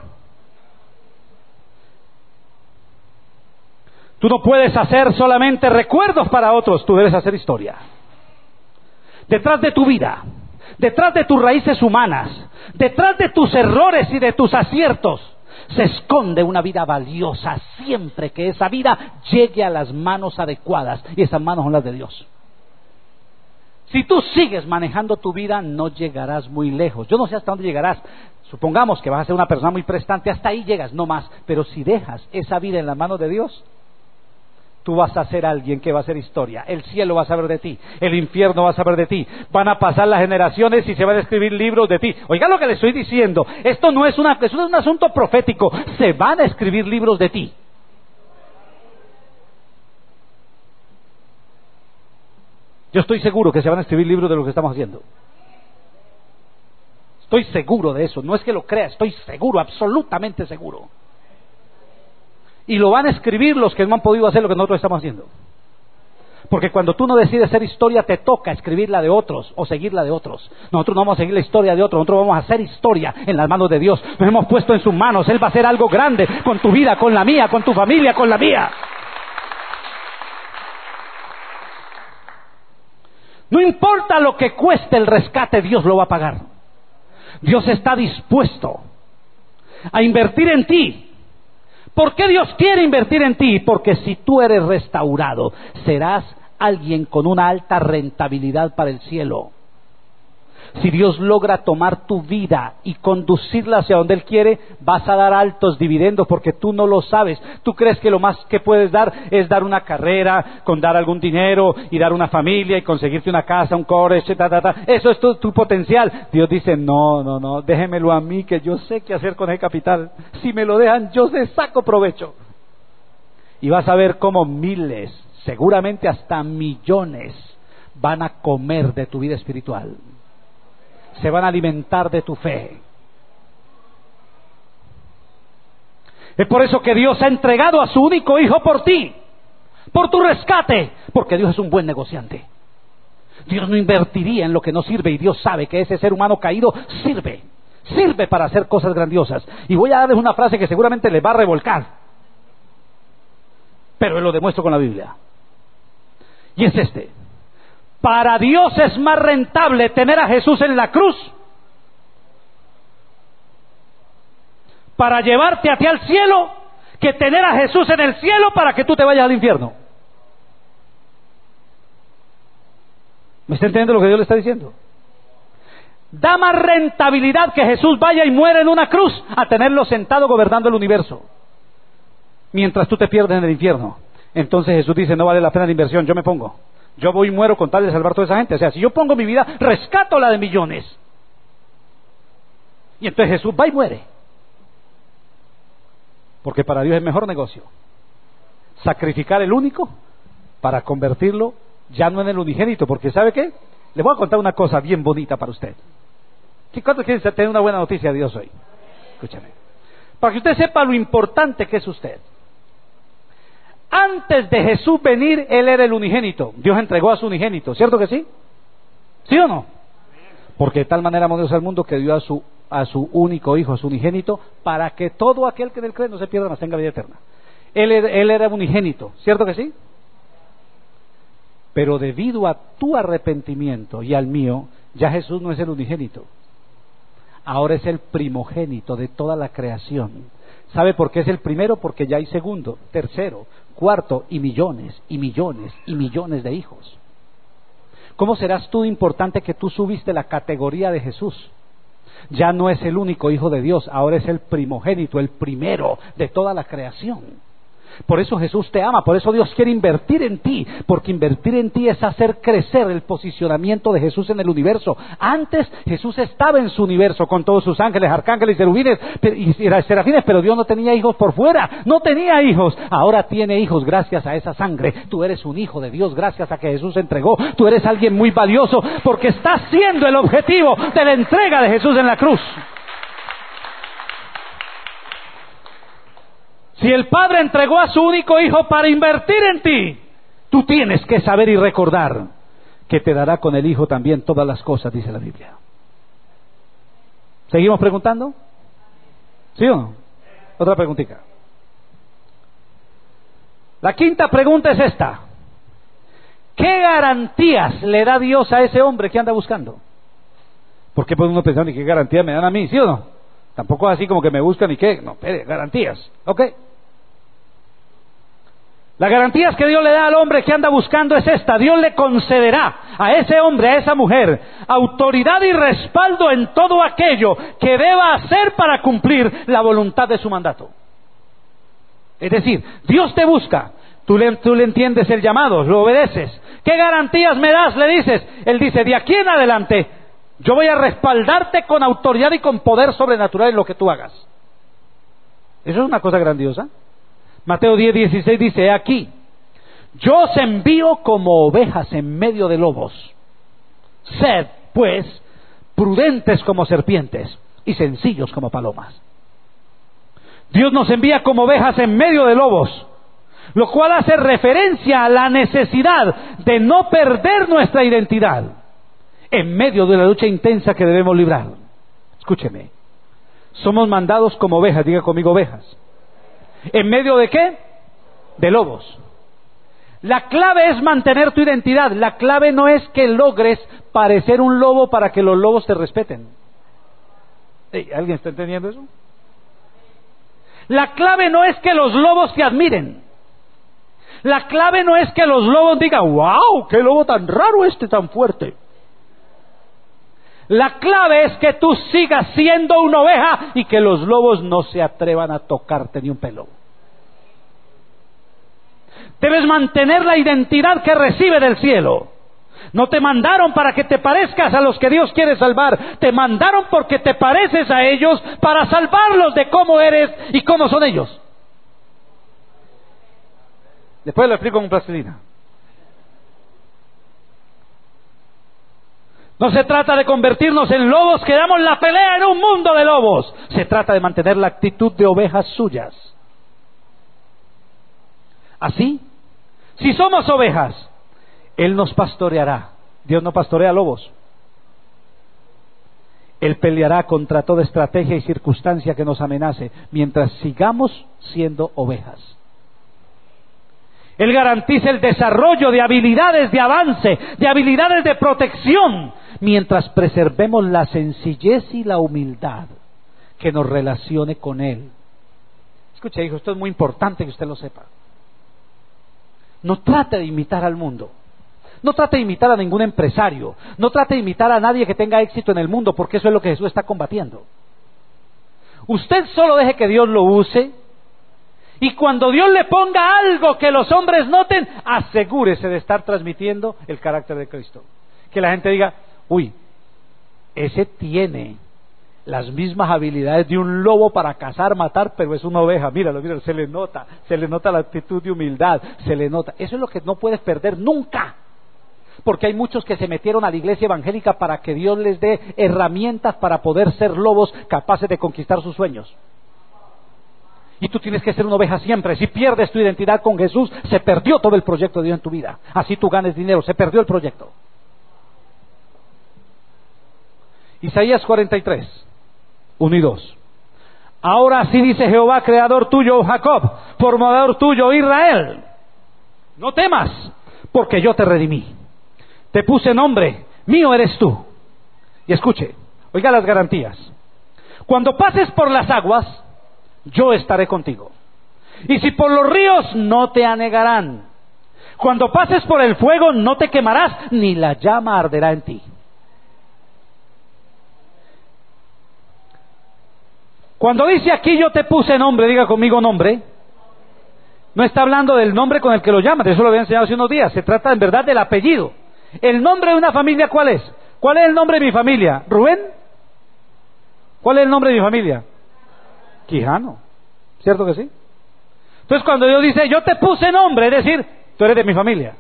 Tú no puedes hacer solamente recuerdos para otros, tú debes hacer historia. Detrás de tu vida, detrás de tus raíces humanas, detrás de tus errores y de tus aciertos, se esconde una vida valiosa, siempre que esa vida llegue a las manos adecuadas, y esas manos son las de Dios. Si tú sigues manejando tu vida, no llegarás muy lejos. Yo no sé hasta dónde llegarás. Supongamos que vas a ser una persona muy prestante, hasta ahí llegas, no más. Pero si dejas esa vida en las manos de Dios, tú vas a ser alguien que va a hacer historia. El cielo va a saber de ti, el infierno va a saber de ti. Van a pasar las generaciones y se van a escribir libros de ti. Oiga lo que le estoy diciendo. Esto no es una, esto es un asunto profético. Se van a escribir libros de ti. Yo estoy seguro que se van a escribir libros de lo que estamos haciendo. Estoy seguro de eso. No es que lo crea, estoy seguro, absolutamente seguro. Y lo van a escribir los que no han podido hacer lo que nosotros estamos haciendo. Porque cuando tú no decides hacer historia, te toca escribir la de otros o seguir la de otros. Nosotros no vamos a seguir la historia de otros, nosotros vamos a hacer historia en las manos de Dios. Nos hemos puesto en sus manos. Él va a hacer algo grande con tu vida, con la mía, con tu familia, con la mía. No importa lo que cueste el rescate, Dios lo va a pagar. Dios está dispuesto a invertir en ti. ¿Por qué Dios quiere invertir en ti? Porque si tú eres restaurado, serás alguien con una alta rentabilidad para el cielo. Si Dios logra tomar tu vida y conducirla hacia donde Él quiere, vas a dar altos dividendos porque tú no lo sabes. Tú crees que lo más que puedes dar es dar una carrera, con dar algún dinero y dar una familia y conseguirte una casa, un coche, ta, ta, ta. Eso es tu, tu potencial. Dios dice, no, no, no, déjemelo a mí que yo sé qué hacer con ese capital. Si me lo dejan, yo se saco provecho. Y vas a ver cómo miles, seguramente hasta millones, van a comer de tu vida espiritual. Se van a alimentar de tu fe. Es por eso que Dios ha entregado a su único hijo por ti, por tu rescate, porque Dios es un buen negociante. Dios no invertiría en lo que no sirve, y Dios sabe que ese ser humano caído sirve, sirve para hacer cosas grandiosas. Y voy a darles una frase que seguramente les va a revolcar, pero lo demuestro con la Biblia. Y es este: para Dios es más rentable tener a Jesús en la cruz para llevarte a ti al cielo que tener a Jesús en el cielo para que tú te vayas al infierno. ¿Me está entendiendo lo que Dios le está diciendo? Da más rentabilidad que Jesús vaya y muera en una cruz a tenerlo sentado gobernando el universo mientras tú te pierdes en el infierno. Entonces Jesús dice, no vale la pena la inversión, yo me pongo. Yo voy y muero con tal de salvar a toda esa gente. O sea, si yo pongo mi vida, rescato la de millones. Y entonces Jesús va y muere. Porque para Dios es mejor negocio sacrificar el único para convertirlo ya no en el unigénito. Porque ¿sabe qué? Le voy a contar una cosa bien bonita para usted. ¿Cuántos quieren tener una buena noticia de Dios hoy? Escúchame. Para que usted sepa lo importante que es usted. Antes de Jesús venir, Él era el unigénito. Dios entregó a su unigénito, ¿cierto que sí? ¿Sí o no? Porque de tal manera amó Dios al mundo que dio a su, a su único hijo, a su unigénito, para que todo aquel que en él cree no se pierda, mas tenga vida eterna. Él, él era unigénito, ¿cierto que sí? Pero debido a tu arrepentimiento y al mío, ya Jesús no es el unigénito. Ahora es el primogénito de toda la creación. ¿Sabe por qué es el primero? Porque ya hay segundo, tercero, cuarto y millones y millones y millones de hijos. ¿Cómo serás tú importante que tú subiste la categoría de Jesús? Ya no es el único hijo de Dios, ahora es el primogénito, el primero de toda la creación. Por eso Jesús te ama, por eso Dios quiere invertir en ti, porque invertir en ti es hacer crecer el posicionamiento de Jesús en el universo. Antes Jesús estaba en su universo con todos sus ángeles, arcángeles, serafines, y serafines, pero Dios no tenía hijos por fuera, no tenía hijos. Ahora tiene hijos gracias a esa sangre. Tú eres un hijo de Dios gracias a que Jesús se entregó. Tú eres alguien muy valioso porque estás siendo el objetivo de la entrega de Jesús en la cruz. Si el Padre entregó a su único hijo para invertir en ti, tú tienes que saber y recordar que te dará con el hijo también todas las cosas, dice la Biblia. ¿Seguimos preguntando? ¿Sí o no? Otra preguntita. La quinta pregunta es esta: ¿qué garantías le da Dios a ese hombre que anda buscando? ¿Por qué puede uno pensar, ¿y qué garantías me dan a mí? ¿Sí o no? Tampoco es así como que me buscan y qué, no, espere, garantías, ok. Las garantías que Dios le da al hombre que anda buscando es esta: Dios le concederá a ese hombre, a esa mujer, autoridad y respaldo en todo aquello que deba hacer para cumplir la voluntad de su mandato. Es decir, Dios te busca, tú le, tú le entiendes el llamado, lo obedeces. ¿Qué garantías me das?, le dices. Él dice: de aquí en adelante yo voy a respaldarte con autoridad y con poder sobrenatural en lo que tú hagas. Eso es una cosa grandiosa. Mateo diez, dieciséis dice: he aquí, yo os envío como ovejas en medio de lobos. Sed, pues, prudentes como serpientes y sencillos como palomas. Dios nos envía como ovejas en medio de lobos, lo cual hace referencia a la necesidad de no perder nuestra identidad en medio de la lucha intensa que debemos librar. Escúcheme, somos mandados como ovejas, diga conmigo ovejas. ¿En medio de qué? De lobos. La clave es mantener tu identidad. La clave no es que logres parecer un lobo para que los lobos te respeten. ¿Hey, ¿alguien está entendiendo eso? La clave no es que los lobos te admiren. La clave no es que los lobos digan: ¡wow! ¡Qué lobo tan raro este, tan fuerte! La clave es que tú sigas siendo una oveja y que los lobos no se atrevan a tocarte ni un pelo. Debes mantener la identidad que recibe del cielo. No te mandaron para que te parezcas a los que Dios quiere salvar. Te mandaron porque te pareces a ellos, para salvarlos de cómo eres y cómo son ellos. Después lo explico con plastilina. No se trata de convertirnos en lobos que damos la pelea en un mundo de lobos. Se trata de mantener la actitud de ovejas suyas. Así, si somos ovejas, Él nos pastoreará. Dios no pastorea lobos. Él peleará contra toda estrategia y circunstancia que nos amenace mientras sigamos siendo ovejas. Él garantiza el desarrollo de habilidades de avance, de habilidades de protección, mientras preservemos la sencillez y la humildad que nos relacione con Él. Escuche, hijo, esto es muy importante que usted lo sepa. No trate de imitar al mundo. No trate de imitar a ningún empresario. No trate de imitar a nadie que tenga éxito en el mundo, porque eso es lo que Jesús está combatiendo. Usted solo deje que Dios lo use, y cuando Dios le ponga algo que los hombres noten, asegúrese de estar transmitiendo el carácter de Cristo. Que la gente diga: uy, ese tiene las mismas habilidades de un lobo para cazar, matar, pero es una oveja. Míralo, míralo, se le nota, se le nota la actitud de humildad, se le nota. Eso es lo que no puedes perder nunca. Porque hay muchos que se metieron a la iglesia evangélica para que Dios les dé herramientas para poder ser lobos capaces de conquistar sus sueños. Y tú tienes que ser una oveja siempre. Si pierdes tu identidad con Jesús, se perdió todo el proyecto de Dios en tu vida. Así tú ganes dinero, se perdió el proyecto. Isaías cuarenta y tres, uno y dos. Ahora así dice Jehová, creador tuyo, Jacob, formador tuyo, Israel: no temas, porque yo te redimí. Te puse nombre, mío eres tú. Y escuche, oiga las garantías. Cuando pases por las aguas, yo estaré contigo. Y si por los ríos, no te anegarán. Cuando pases por el fuego, no te quemarás, ni la llama arderá en ti. Cuando dice aquí yo te puse nombre, diga conmigo nombre, no está hablando del nombre con el que lo llamas, eso lo había enseñado hace unos días. Se trata en verdad del apellido. El nombre de una familia, ¿cuál es? ¿Cuál es el nombre de mi familia? ¿Rubén? ¿Cuál es el nombre de mi familia? Quijano. ¿Cierto que sí? Entonces cuando Dios dice yo te puse nombre, es decir, tú eres de mi familia.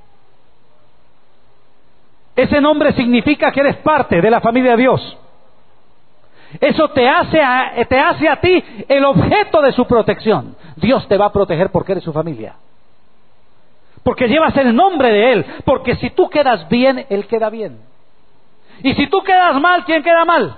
Ese nombre significa que eres parte de la familia de Dios. Eso te hace a, te hace a ti el objeto de su protección. Dios te va a proteger porque eres su familia. Porque llevas el nombre de Él. Porque si tú quedas bien, Él queda bien. Y si tú quedas mal, ¿quién queda mal?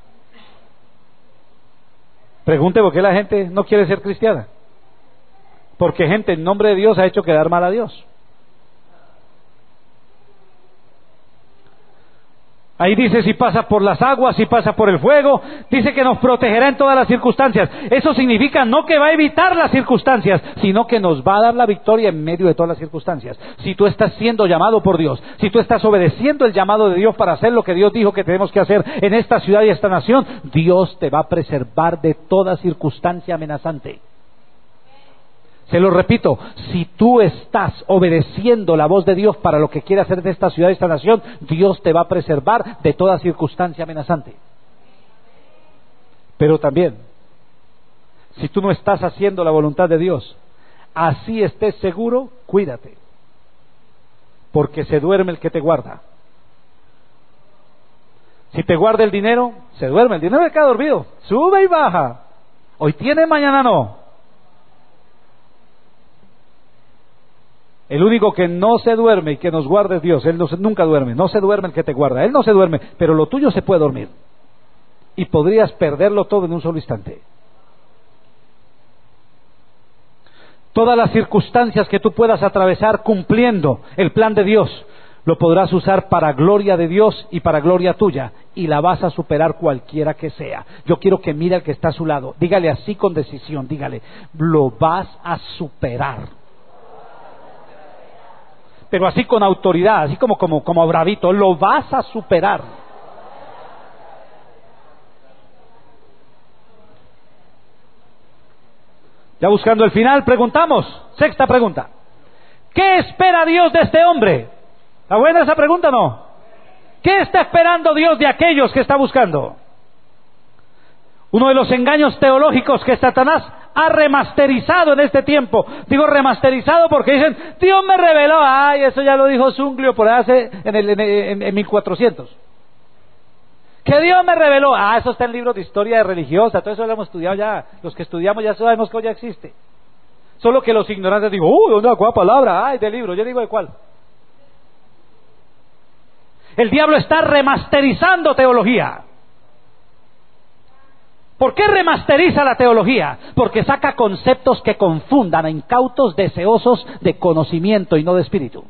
Pregunte por qué la gente no quiere ser cristiana. Porque gente en nombre de Dios ha hecho quedar mal a Dios. Ahí dice si pasa por las aguas, si pasa por el fuego, dice que nos protegerá en todas las circunstancias. Eso significa no que va a evitar las circunstancias, sino que nos va a dar la victoria en medio de todas las circunstancias. Si tú estás siendo llamado por Dios, si tú estás obedeciendo el llamado de Dios para hacer lo que Dios dijo que tenemos que hacer en esta ciudad y esta nación, Dios te va a preservar de toda circunstancia amenazante. Se lo repito, si tú estás obedeciendo la voz de Dios para lo que quiere hacer de esta ciudad y esta nación, Dios te va a preservar de toda circunstancia amenazante. Pero también, si tú no estás haciendo la voluntad de Dios, así estés seguro, cuídate, porque se duerme el que te guarda. Si te guarda el dinero, se duerme, el dinero se queda dormido, sube y baja, hoy tiene, mañana no. El único que no se duerme y que nos guarda es Dios. Él no, nunca duerme, no se duerme el que te guarda. Él no se duerme, pero lo tuyo se puede dormir. Y podrías perderlo todo en un solo instante. Todas las circunstancias que tú puedas atravesar cumpliendo el plan de Dios, lo podrás usar para gloria de Dios y para gloria tuya. Y la vas a superar cualquiera que sea. Yo quiero que mire al que está a su lado. Dígale así con decisión, dígale, lo vas a superar. Pero así con autoridad, así como, como, como bravito, lo vas a superar. Ya buscando el final, preguntamos, sexta pregunta, ¿qué espera Dios de este hombre? ¿Está buena esa pregunta o no? ¿Qué está esperando Dios de aquellos que está buscando? Uno de los engaños teológicos que Satanás ha remasterizado en este tiempo. Digo remasterizado porque dicen, Dios me reveló. Ay, eso ya lo dijo Zunglio por hace en, el, en, en, en mil cuatrocientos. Que Dios me reveló. Ah, eso está en libros de historia religiosa. Todo eso lo hemos estudiado ya. Los que estudiamos ya sabemos que hoy ya existe. Solo que los ignorantes digo, uh, ¿dónde va cuál palabra? Ay, de libro. Yo digo de cuál. El diablo está remasterizando teología. ¿Por qué remasteriza la teología? Porque saca conceptos que confundan a incautos deseosos de conocimiento y no de espíritu.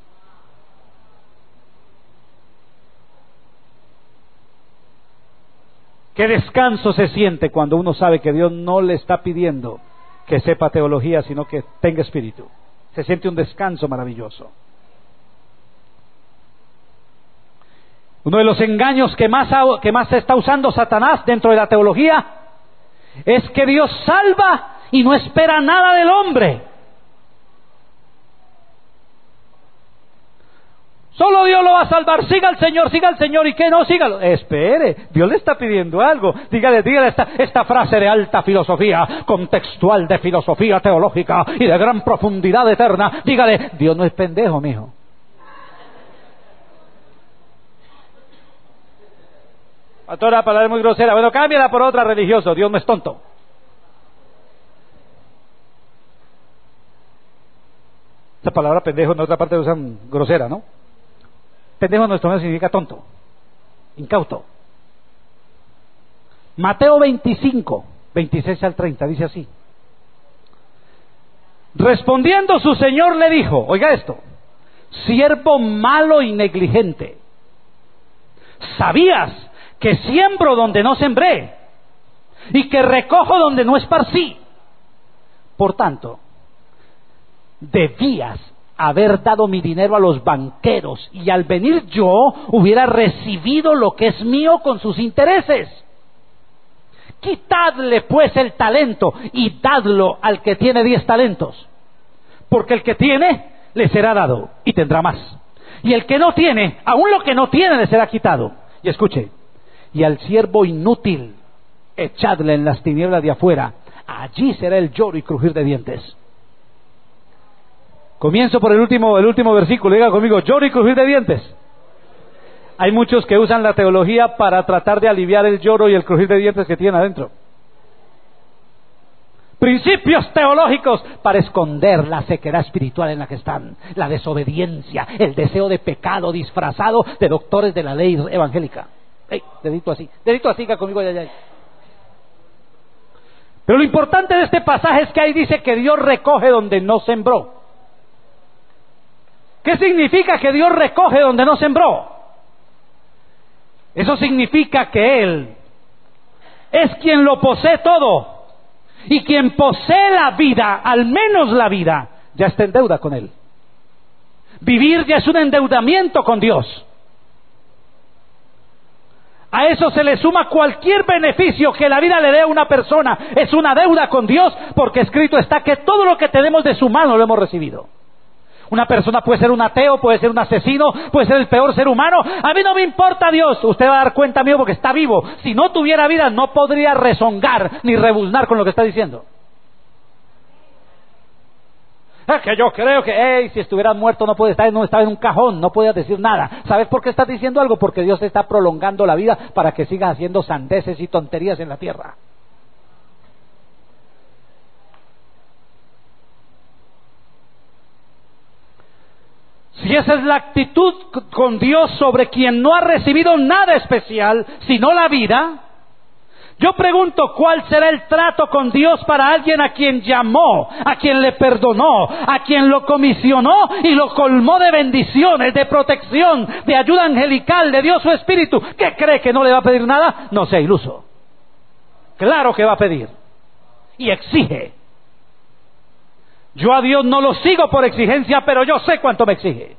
Qué descanso se siente cuando uno sabe que Dios no le está pidiendo que sepa teología, sino que tenga espíritu. Se siente un descanso maravilloso. Uno de los engaños que más, que más se está usando Satanás dentro de la teología es que Dios salva y no espera nada del hombre. Solo Dios lo va a salvar. Siga al Señor, siga al Señor. ¿Y qué no? Sígalo. Espere, Dios le está pidiendo algo. Dígale, dígale esta, esta frase de alta filosofía, contextual de filosofía teológica y de gran profundidad eterna. Dígale, Dios no es pendejo, mijo. A toda la palabra es muy grosera. Bueno, cámbiala por otra, religioso. Dios no es tonto. Esa palabra pendejo en otra parte usan grosera, ¿no? Pendejo en nuestro medio significa tonto, incauto. Mateo veinticinco, veintiséis al treinta, dice así. Respondiendo su señor le dijo, oiga esto, siervo malo y negligente, ¿sabías que siembro donde no sembré y que recojo donde no esparcí? Por tanto, debías haber dado mi dinero a los banqueros y al venir yo hubiera recibido lo que es mío con sus intereses. Quitadle pues el talento y dadlo al que tiene diez talentos, porque el que tiene le será dado y tendrá más, y el que no tiene, aún lo que no tiene le será quitado. Y escuche, y al siervo inútil echadle en las tinieblas de afuera, allí será el lloro y crujir de dientes. Comienzo por el último, el último versículo, diga conmigo, lloro y crujir de dientes. Hay muchos que usan la teología para tratar de aliviar el lloro y el crujir de dientes que tienen adentro. Principios teológicos para esconder la sequedad espiritual en la que están, la desobediencia, el deseo de pecado disfrazado de doctores de la ley evangélica. Hey, dedito así, dedito así, que conmigo ya, ya. Pero lo importante de este pasaje es que ahí dice que Dios recoge donde no sembró. ¿Qué significa que Dios recoge donde no sembró? Eso significa que Él es quien lo posee todo. Y quien posee la vida, al menos la vida, ya está en deuda con Él. Vivir ya es un endeudamiento con Dios. A eso se le suma cualquier beneficio que la vida le dé a una persona. Es una deuda con Dios, porque escrito está que todo lo que tenemos de su mano lo hemos recibido. Una persona puede ser un ateo, puede ser un asesino, puede ser el peor ser humano. A mí no me importa Dios. Usted va a dar cuenta mío porque está vivo. Si no tuviera vida no podría rezongar ni rebuznar con lo que está diciendo. Es que yo creo que, hey, si estuvieras muerto no puede estar, no estaba en un cajón, no podías decir nada. ¿Sabes por qué estás diciendo algo? Porque Dios te está prolongando la vida para que sigas haciendo sandeces y tonterías en la tierra. Si esa es la actitud con Dios sobre quien no ha recibido nada especial, sino la vida, yo pregunto, ¿cuál será el trato con Dios para alguien a quien llamó, a quien le perdonó, a quien lo comisionó y lo colmó de bendiciones, de protección, de ayuda angelical, de Dios su Espíritu? ¿Qué cree que no le va a pedir nada? No sea iluso. Claro que va a pedir. Y exige. Yo a Dios no lo sigo por exigencia, pero yo sé cuánto me exige.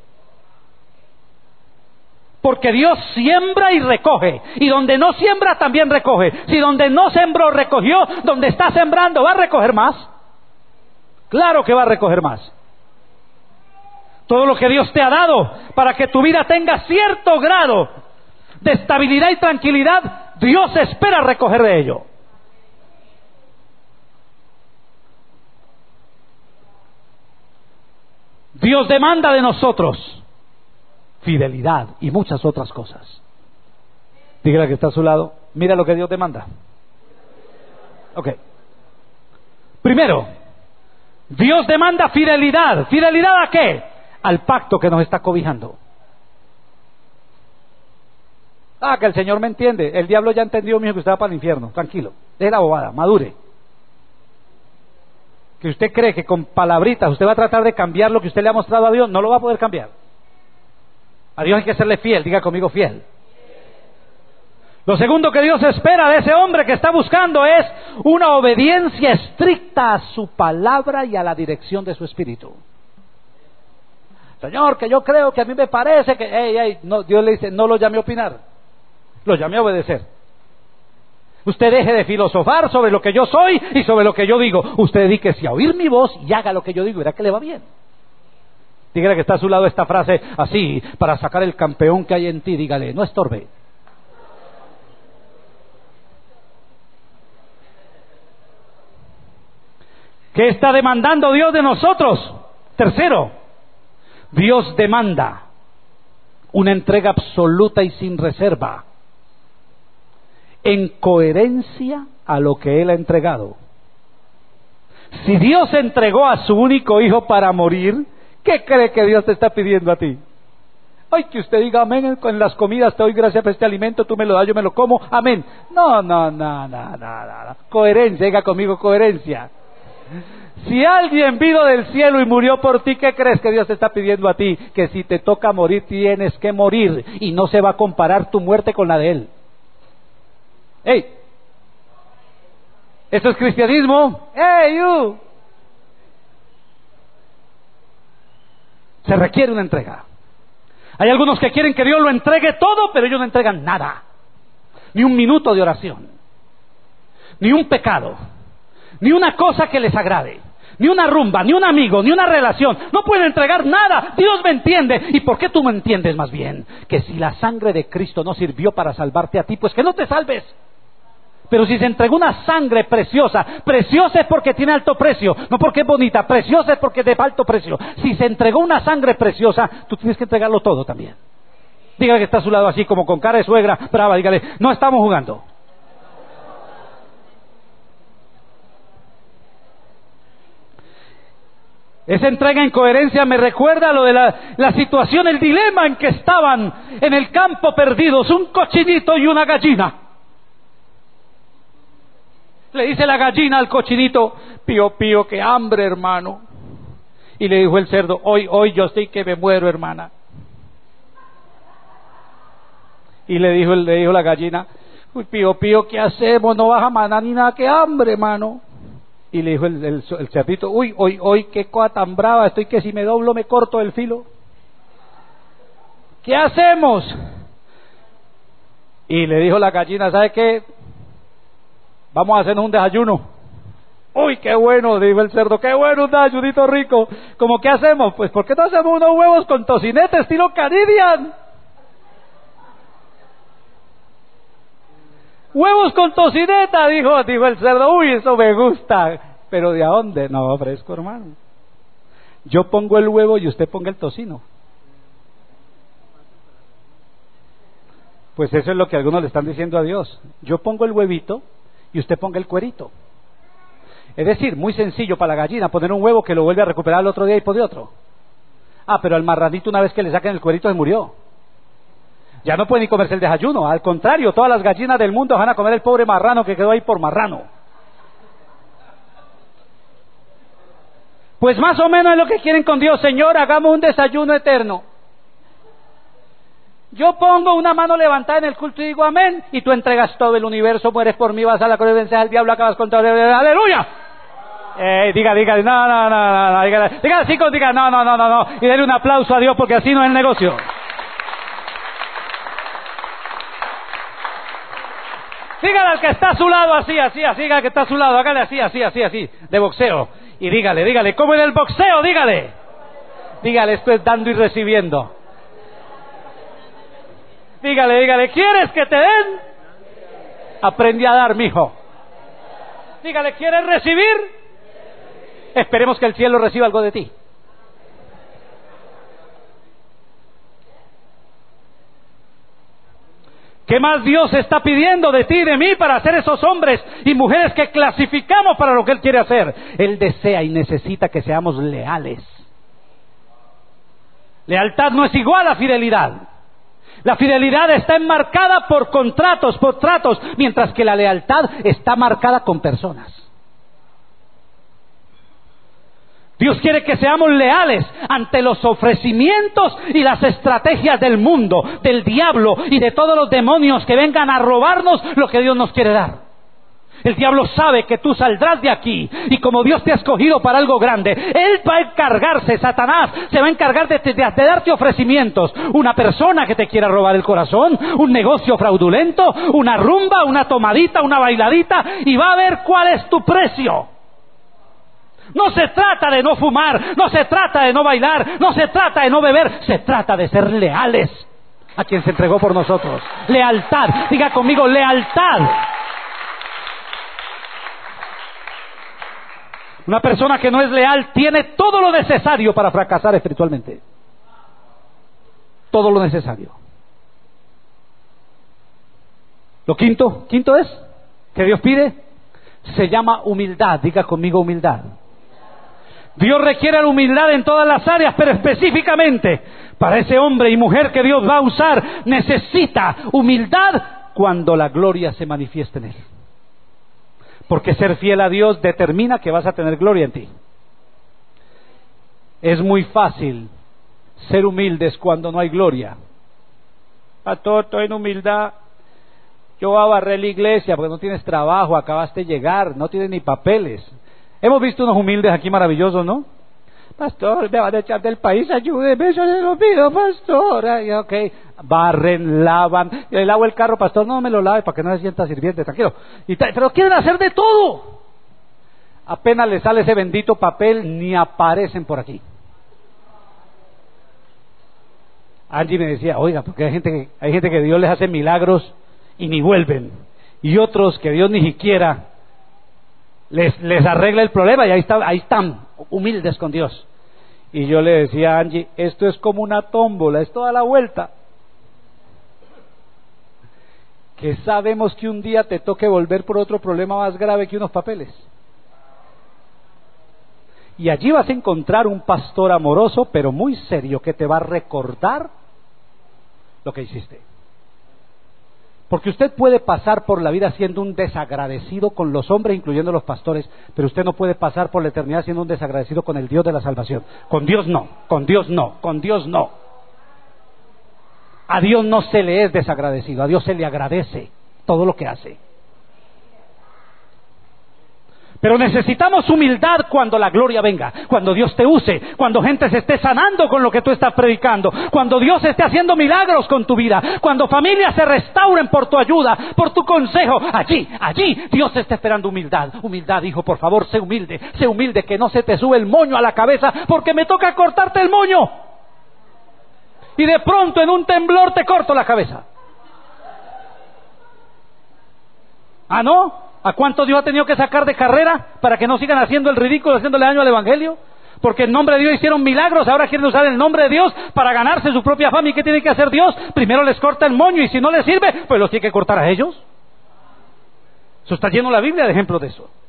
Porque Dios siembra y recoge. Y donde no siembra también recoge. Si donde no sembró recogió, donde está sembrando va a recoger más. Claro que va a recoger más. Todo lo que Dios te ha dado para que tu vida tenga cierto grado de estabilidad y tranquilidad, Dios espera recoger de ello. Dios demanda de nosotros fidelidad y muchas otras cosas. Dígale que está a su lado, mira lo que Dios demanda. Ok. Primero, Dios demanda fidelidad. ¿Fidelidad a qué? Al pacto que nos está cobijando. Ah, que el Señor me entiende. El diablo ya entendió, mijo, que usted va para el infierno. Tranquilo, deje la bobada, madure. Que usted cree que con palabritas usted va a tratar de cambiar lo que usted le ha mostrado a Dios, no lo va a poder cambiar. A Dios hay que serle fiel, diga conmigo fiel. Lo segundo que Dios espera de ese hombre que está buscando es una obediencia estricta a su palabra y a la dirección de su espíritu. Señor, que yo creo que a mí me parece que, hey, hey, no, Dios le dice, no lo llame a opinar, lo llame a obedecer. Usted deje de filosofar sobre lo que yo soy y sobre lo que yo digo. Usted dedíquese a oír mi voz y haga lo que yo digo. Verá que le va bien. Dígale que está a su lado esta frase así, para sacar el campeón que hay en ti. Dígale, no estorbe. ¿Qué está demandando Dios de nosotros? Tercero, Dios demanda una entrega absoluta y sin reserva, en coherencia a lo que Él ha entregado. Si Dios entregó a su único hijo para morir, ¿qué cree que Dios te está pidiendo a ti? Ay, que usted diga amén en las comidas, te doy gracias por este alimento, tú me lo das, yo me lo como, amén. No, no, no, no, no, no. Coherencia, diga conmigo coherencia. Si alguien vino del cielo y murió por ti, ¿qué crees que Dios te está pidiendo a ti? Que si te toca morir, tienes que morir, y no se va a comparar tu muerte con la de Él. ¡Ey! ¿Esto es cristianismo? ¡Ey, you! Se requiere una entrega. Hay algunos que quieren que Dios lo entregue todo, pero ellos no entregan nada. Ni un minuto de oración, ni un pecado, ni una cosa que les agrade, ni una rumba, ni un amigo, ni una relación. No pueden entregar nada. Dios me entiende. ¿Y por qué tú me entiendes más bien? Que si la sangre de Cristo no sirvió para salvarte a ti, pues que no te salves. Pero si se entregó una sangre preciosa, preciosa es porque tiene alto precio, no porque es bonita, preciosa es porque es de alto precio. Si se entregó una sangre preciosa, tú tienes que entregarlo todo también. Dígale que está a su lado así como con cara de suegra brava, dígale, no estamos jugando. Esa entrega en coherencia me recuerda a lo de la, la situación, el dilema en que estaban en el campo perdidos, un cochinito y una gallina. Le dice la gallina al cochinito, pío, pío, qué hambre, hermano. Y le dijo el cerdo, hoy, hoy yo estoy que me muero, hermana. Y le dijo, le dijo la gallina, uy, Pío, Pío, ¿qué hacemos? No vas a manar ni nada, que hambre, hermano. Y le dijo el, el, el cerdito, uy, hoy, hoy, qué cosa tan brava, estoy que si me doblo me corto el filo. ¿Qué hacemos? Y le dijo la gallina, ¿sabe qué? Vamos a hacernos un desayuno. Uy, qué bueno, dijo el cerdo, qué bueno, un desayunito rico. ¿Cómo qué hacemos? Pues, ¿por qué no hacemos unos huevos con tocinete estilo Canadian? Huevos con tocineta, dijo, dijo el cerdo, uy, eso me gusta. ¿Pero de a dónde? No, fresco, hermano. Yo pongo el huevo y usted ponga el tocino. Pues eso es lo que algunos le están diciendo a Dios. Yo pongo el huevito y usted ponga el cuerito. Es decir, muy sencillo para la gallina poner un huevo que lo vuelve a recuperar el otro día y pone otro. Ah, pero al marranito una vez que le saquen el cuerito se murió. Ya no puede ni comerse el desayuno. Al contrario, todas las gallinas del mundo van a comer el pobre marrano que quedó ahí por marrano. Pues más o menos es lo que quieren con Dios. Señor, hagamos un desayuno eterno. Yo pongo una mano levantada en el culto y digo amén, y tú entregas todo el universo, mueres por mí, vas a la cruz, vences al diablo, acabas con todo. ¡Aleluya! Eh, diga, diga, no, no, no, no, no, diga, diga así, diga, no, no, no, no, no, y denle un aplauso a Dios porque así no es el negocio. Dígale al que está a su lado así, así, así, dígale al que está a su lado, hágale así, así, así, así, de boxeo. Y dígale, dígale, ¿cómo en el boxeo? Dígale. Dígale, esto es dando y recibiendo. Dígale, dígale, ¿quieres que te den? Aprendí a dar, mijo. Dígale, ¿quieres recibir? Esperemos que el cielo reciba algo de ti. ¿Qué más Dios está pidiendo de ti y de mí para ser esos hombres y mujeres que clasificamos para lo que Él quiere hacer? Él desea y necesita que seamos leales. Lealtad no es igual a fidelidad. La fidelidad está enmarcada por contratos, por tratos, mientras que la lealtad está marcada con personas. Dios quiere que seamos leales ante los ofrecimientos y las estrategias del mundo, del diablo y de todos los demonios que vengan a robarnos lo que Dios nos quiere dar. El diablo sabe que tú saldrás de aquí y como Dios te ha escogido para algo grande, Él va a encargarse, Satanás se va a encargar de, de, de darte ofrecimientos. Una persona que te quiera robar el corazón, un negocio fraudulento, una rumba, una tomadita, una bailadita, y va a ver cuál es tu precio. No se trata de no fumar, no se trata de no bailar, no se trata de no beber, se trata de ser leales a quien se entregó por nosotros. Lealtad, diga conmigo, lealtad. Una persona que no es leal tiene todo lo necesario para fracasar espiritualmente. Todo lo necesario. Lo quinto, quinto es, que Dios pide, se llama humildad. Diga conmigo, humildad. Dios requiere la humildad en todas las áreas, pero específicamente para ese hombre y mujer que Dios va a usar, necesita humildad cuando la gloria se manifieste en él. Porque ser fiel a Dios determina que vas a tener gloria en ti. Es muy fácil ser humildes cuando no hay gloria. Pastor, estoy en humildad. Yo voy a barrer la iglesia porque no tienes trabajo, acabaste de llegar, no tienes ni papeles. Hemos visto unos humildes aquí maravillosos, ¿no? Pastor, me van a echar del país, ayúdeme, yo se lo pido, pastor. Ay, ok, barren, lavan, le lavo el carro, pastor, no me lo lave para que no se sienta sirviente, tranquilo. Y ta- pero quieren hacer de todo. Apenas les sale ese bendito papel, ni aparecen por aquí. Angie me decía, oiga, porque hay gente que, hay gente que Dios les hace milagros y ni vuelven. Y otros que Dios ni siquiera les, les arregla el problema y ahí, está, ahí están, humildes con Dios. Y yo le decía a Angie, esto es como una tómbola, es toda la vuelta. Que sabemos que un día te toque volver por otro problema más grave que unos papeles. Y allí vas a encontrar un pastor amoroso, pero muy serio, que te va a recordar lo que hiciste. Porque usted puede pasar por la vida siendo un desagradecido con los hombres, incluyendo los pastores, pero usted no puede pasar por la eternidad siendo un desagradecido con el Dios de la salvación. Con Dios no, con Dios no, con Dios no. A Dios no se le es desagradecido, a Dios se le agradece todo lo que hace. Pero necesitamos humildad cuando la gloria venga, cuando Dios te use, cuando gente se esté sanando con lo que tú estás predicando, cuando Dios esté haciendo milagros con tu vida, cuando familias se restauren por tu ayuda, por tu consejo. Allí, allí Dios está esperando humildad. Humildad, hijo, por favor, sé humilde, sé humilde, que no se te sube el moño a la cabeza, porque me toca cortarte el moño. Y de pronto en un temblor te corto la cabeza. ¿Ah, no? ¿A cuánto Dios ha tenido que sacar de carrera para que no sigan haciendo el ridículo, haciéndole daño al Evangelio? Porque en nombre de Dios hicieron milagros, ahora quieren usar el nombre de Dios para ganarse su propia fama. ¿Y qué tiene que hacer Dios? Primero les corta el moño, y si no les sirve, pues los tiene que cortar a ellos. Eso está lleno la Biblia de ejemplos de eso.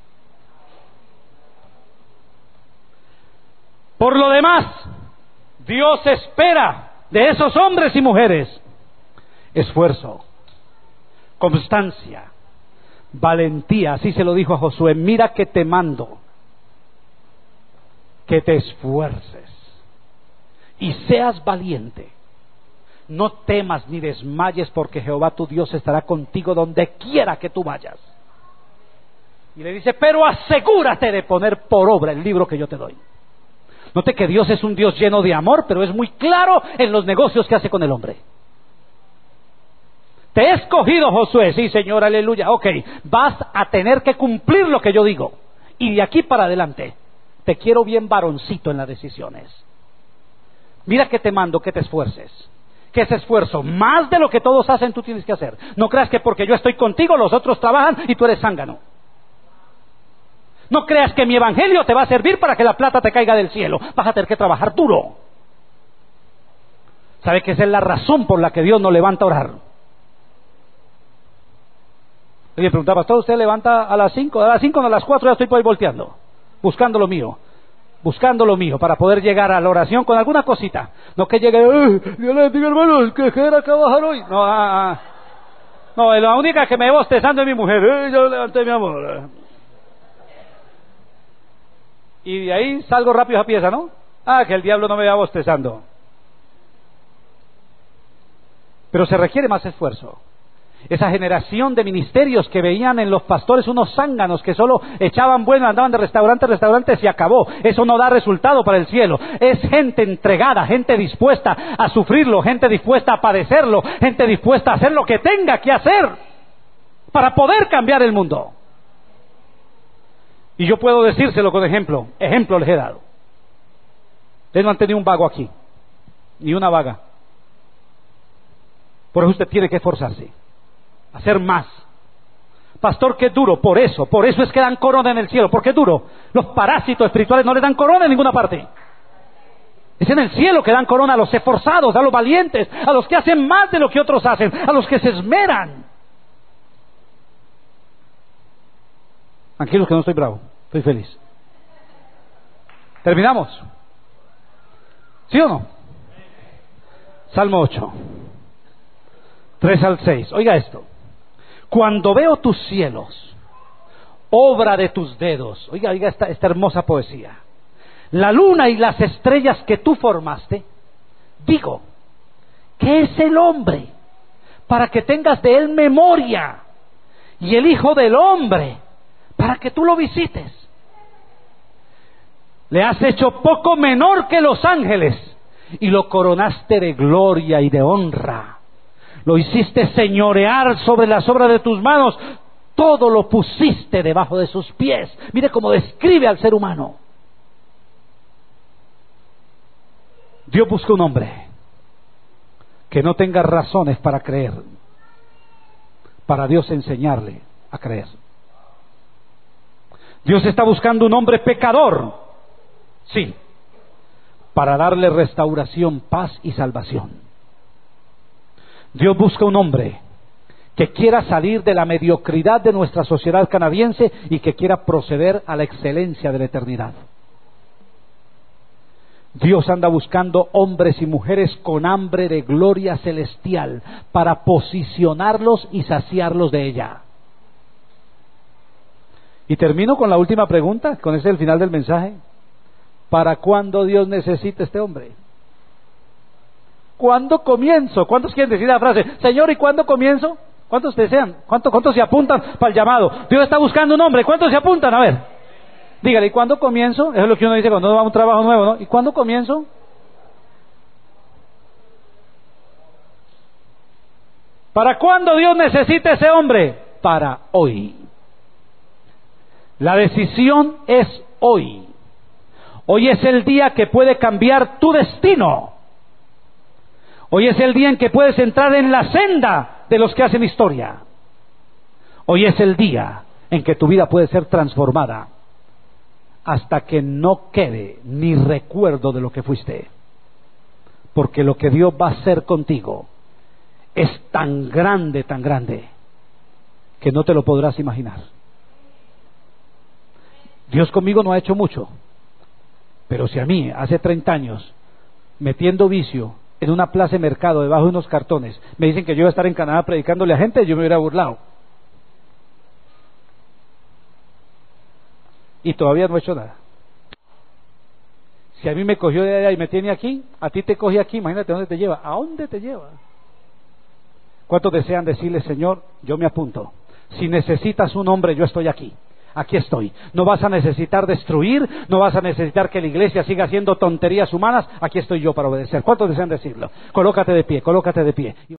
Por lo demás, Dios espera de esos hombres y mujeres esfuerzo, constancia, valentía. Así se lo dijo a Josué: mira que te mando que te esfuerces y seas valiente. No temas ni desmayes, porque Jehová tu Dios estará contigo donde quiera que tú vayas. Y le dice: pero asegúrate de poner por obra el libro que yo te doy. Note que Dios es un Dios lleno de amor, pero es muy claro en los negocios que hace con el hombre. Te he escogido, Josué. Sí, Señor, aleluya. Ok, vas a tener que cumplir lo que yo digo, y de aquí para adelante te quiero bien varoncito en las decisiones. Mira que te mando que te esfuerces. Que ese esfuerzo, más de lo que todos hacen, tú tienes que hacer. No creas que porque yo estoy contigo los otros trabajan y tú eres zángano. No creas que mi evangelio te va a servir para que la plata te caiga del cielo. Vas a tener que trabajar duro. ¿Sabe que esa es la razón por la que Dios nos levanta a orar? Y le preguntaba: pastor, ¿usted levanta a las cinco? A las cinco, no, a las cuatro ya estoy por ahí volteando, buscando lo mío, buscando lo mío, para poder llegar a la oración con alguna cosita. No que llegue: Dios le diga, hermano, que quiera trabajar hoy. No, ah, ah. No, la única que me va bostezando es mi mujer. Eh, yo levanté, mi amor. Y de ahí salgo rápido a pieza, ¿no? Ah, que el diablo no me va bostezando. Pero se requiere más esfuerzo. Esa generación de ministerios que veían en los pastores unos zánganos que solo echaban bueno, andaban de restaurante a restaurante, se acabó. Eso no da resultado para el cielo. Es gente entregada, gente dispuesta a sufrirlo, gente dispuesta a padecerlo, gente dispuesta a hacer lo que tenga que hacer para poder cambiar el mundo. Y yo puedo decírselo con ejemplo. Ejemplo les he dado. Ustedes no han tenido un vago aquí, ni una vaga. Por eso usted tiene que esforzarse, hacer más. Pastor, qué duro. Por eso, por eso es que dan corona en el cielo. ¿Por qué duro? Los parásitos espirituales no le dan corona en ninguna parte. Es en el cielo que dan corona a los esforzados, a los valientes, a los que hacen más de lo que otros hacen, a los que se esmeran. Tranquilos que no estoy bravo, estoy feliz. ¿Terminamos? ¿Sí o no? Salmo ocho, tres al seis. Oiga esto: cuando veo tus cielos, obra de tus dedos. Oiga, oiga esta, esta hermosa poesía. La luna y las estrellas que tú formaste, digo, ¿qué es el hombre para que tengas de él memoria? Y el hijo del hombre para que tú lo visites. Le has hecho poco menor que los ángeles y lo coronaste de gloria y de honra. Lo hiciste señorear sobre las obras de tus manos. Todo lo pusiste debajo de sus pies. Mire cómo describe al ser humano. Dios busca un hombre que no tenga razones para creer, para Dios enseñarle a creer. Dios está buscando un hombre pecador, sí, para darle restauración, paz y salvación. Dios busca un hombre que quiera salir de la mediocridad de nuestra sociedad canadiense y que quiera proceder a la excelencia de la eternidad. Dios anda buscando hombres y mujeres con hambre de gloria celestial para posicionarlos y saciarlos de ella. Y termino con la última pregunta, con ese es el final del mensaje. ¿Para cuándo Dios necesita este hombre? ¿Cuándo comienzo? ¿Cuántos quieren decir la frase, Señor, ¿y cuándo comienzo? ¿Cuántos desean? ¿Cuántos, cuántos se apuntan para el llamado? Dios está buscando un hombre. ¿Cuántos se apuntan? A ver, dígale, ¿y cuándo comienzo? Eso es lo que uno dice cuando uno va a un trabajo nuevo, ¿no? ¿Y cuándo comienzo? ¿Para cuándo Dios necesita ese hombre? Para hoy. La decisión es hoy. Hoy es el día que puede cambiar tu destino. Hoy es el día en que puedes entrar en la senda de los que hacen historia. Hoy es el día en que tu vida puede ser transformada hasta que no quede ni recuerdo de lo que fuiste. Porque lo que Dios va a hacer contigo es tan grande, tan grande, que no te lo podrás imaginar. Dios conmigo no ha hecho mucho, pero si a mí hace treinta años, metiendo vicio en una plaza de mercado debajo de unos cartones, me dicen que yo iba a estar en Canadá predicándole a gente, yo me hubiera burlado. Y todavía no he hecho nada. Si a mí me cogió de allá y me tiene aquí, a ti te coge aquí, imagínate dónde te lleva. ¿A dónde te lleva? ¿Cuántos desean decirle, Señor, yo me apunto? Si necesitas un hombre, yo estoy aquí. Aquí estoy. No vas a necesitar destruir, no vas a necesitar que la iglesia siga haciendo tonterías humanas. Aquí estoy yo para obedecer. ¿Cuántos desean decirlo? Colócate de pie, colócate de pie.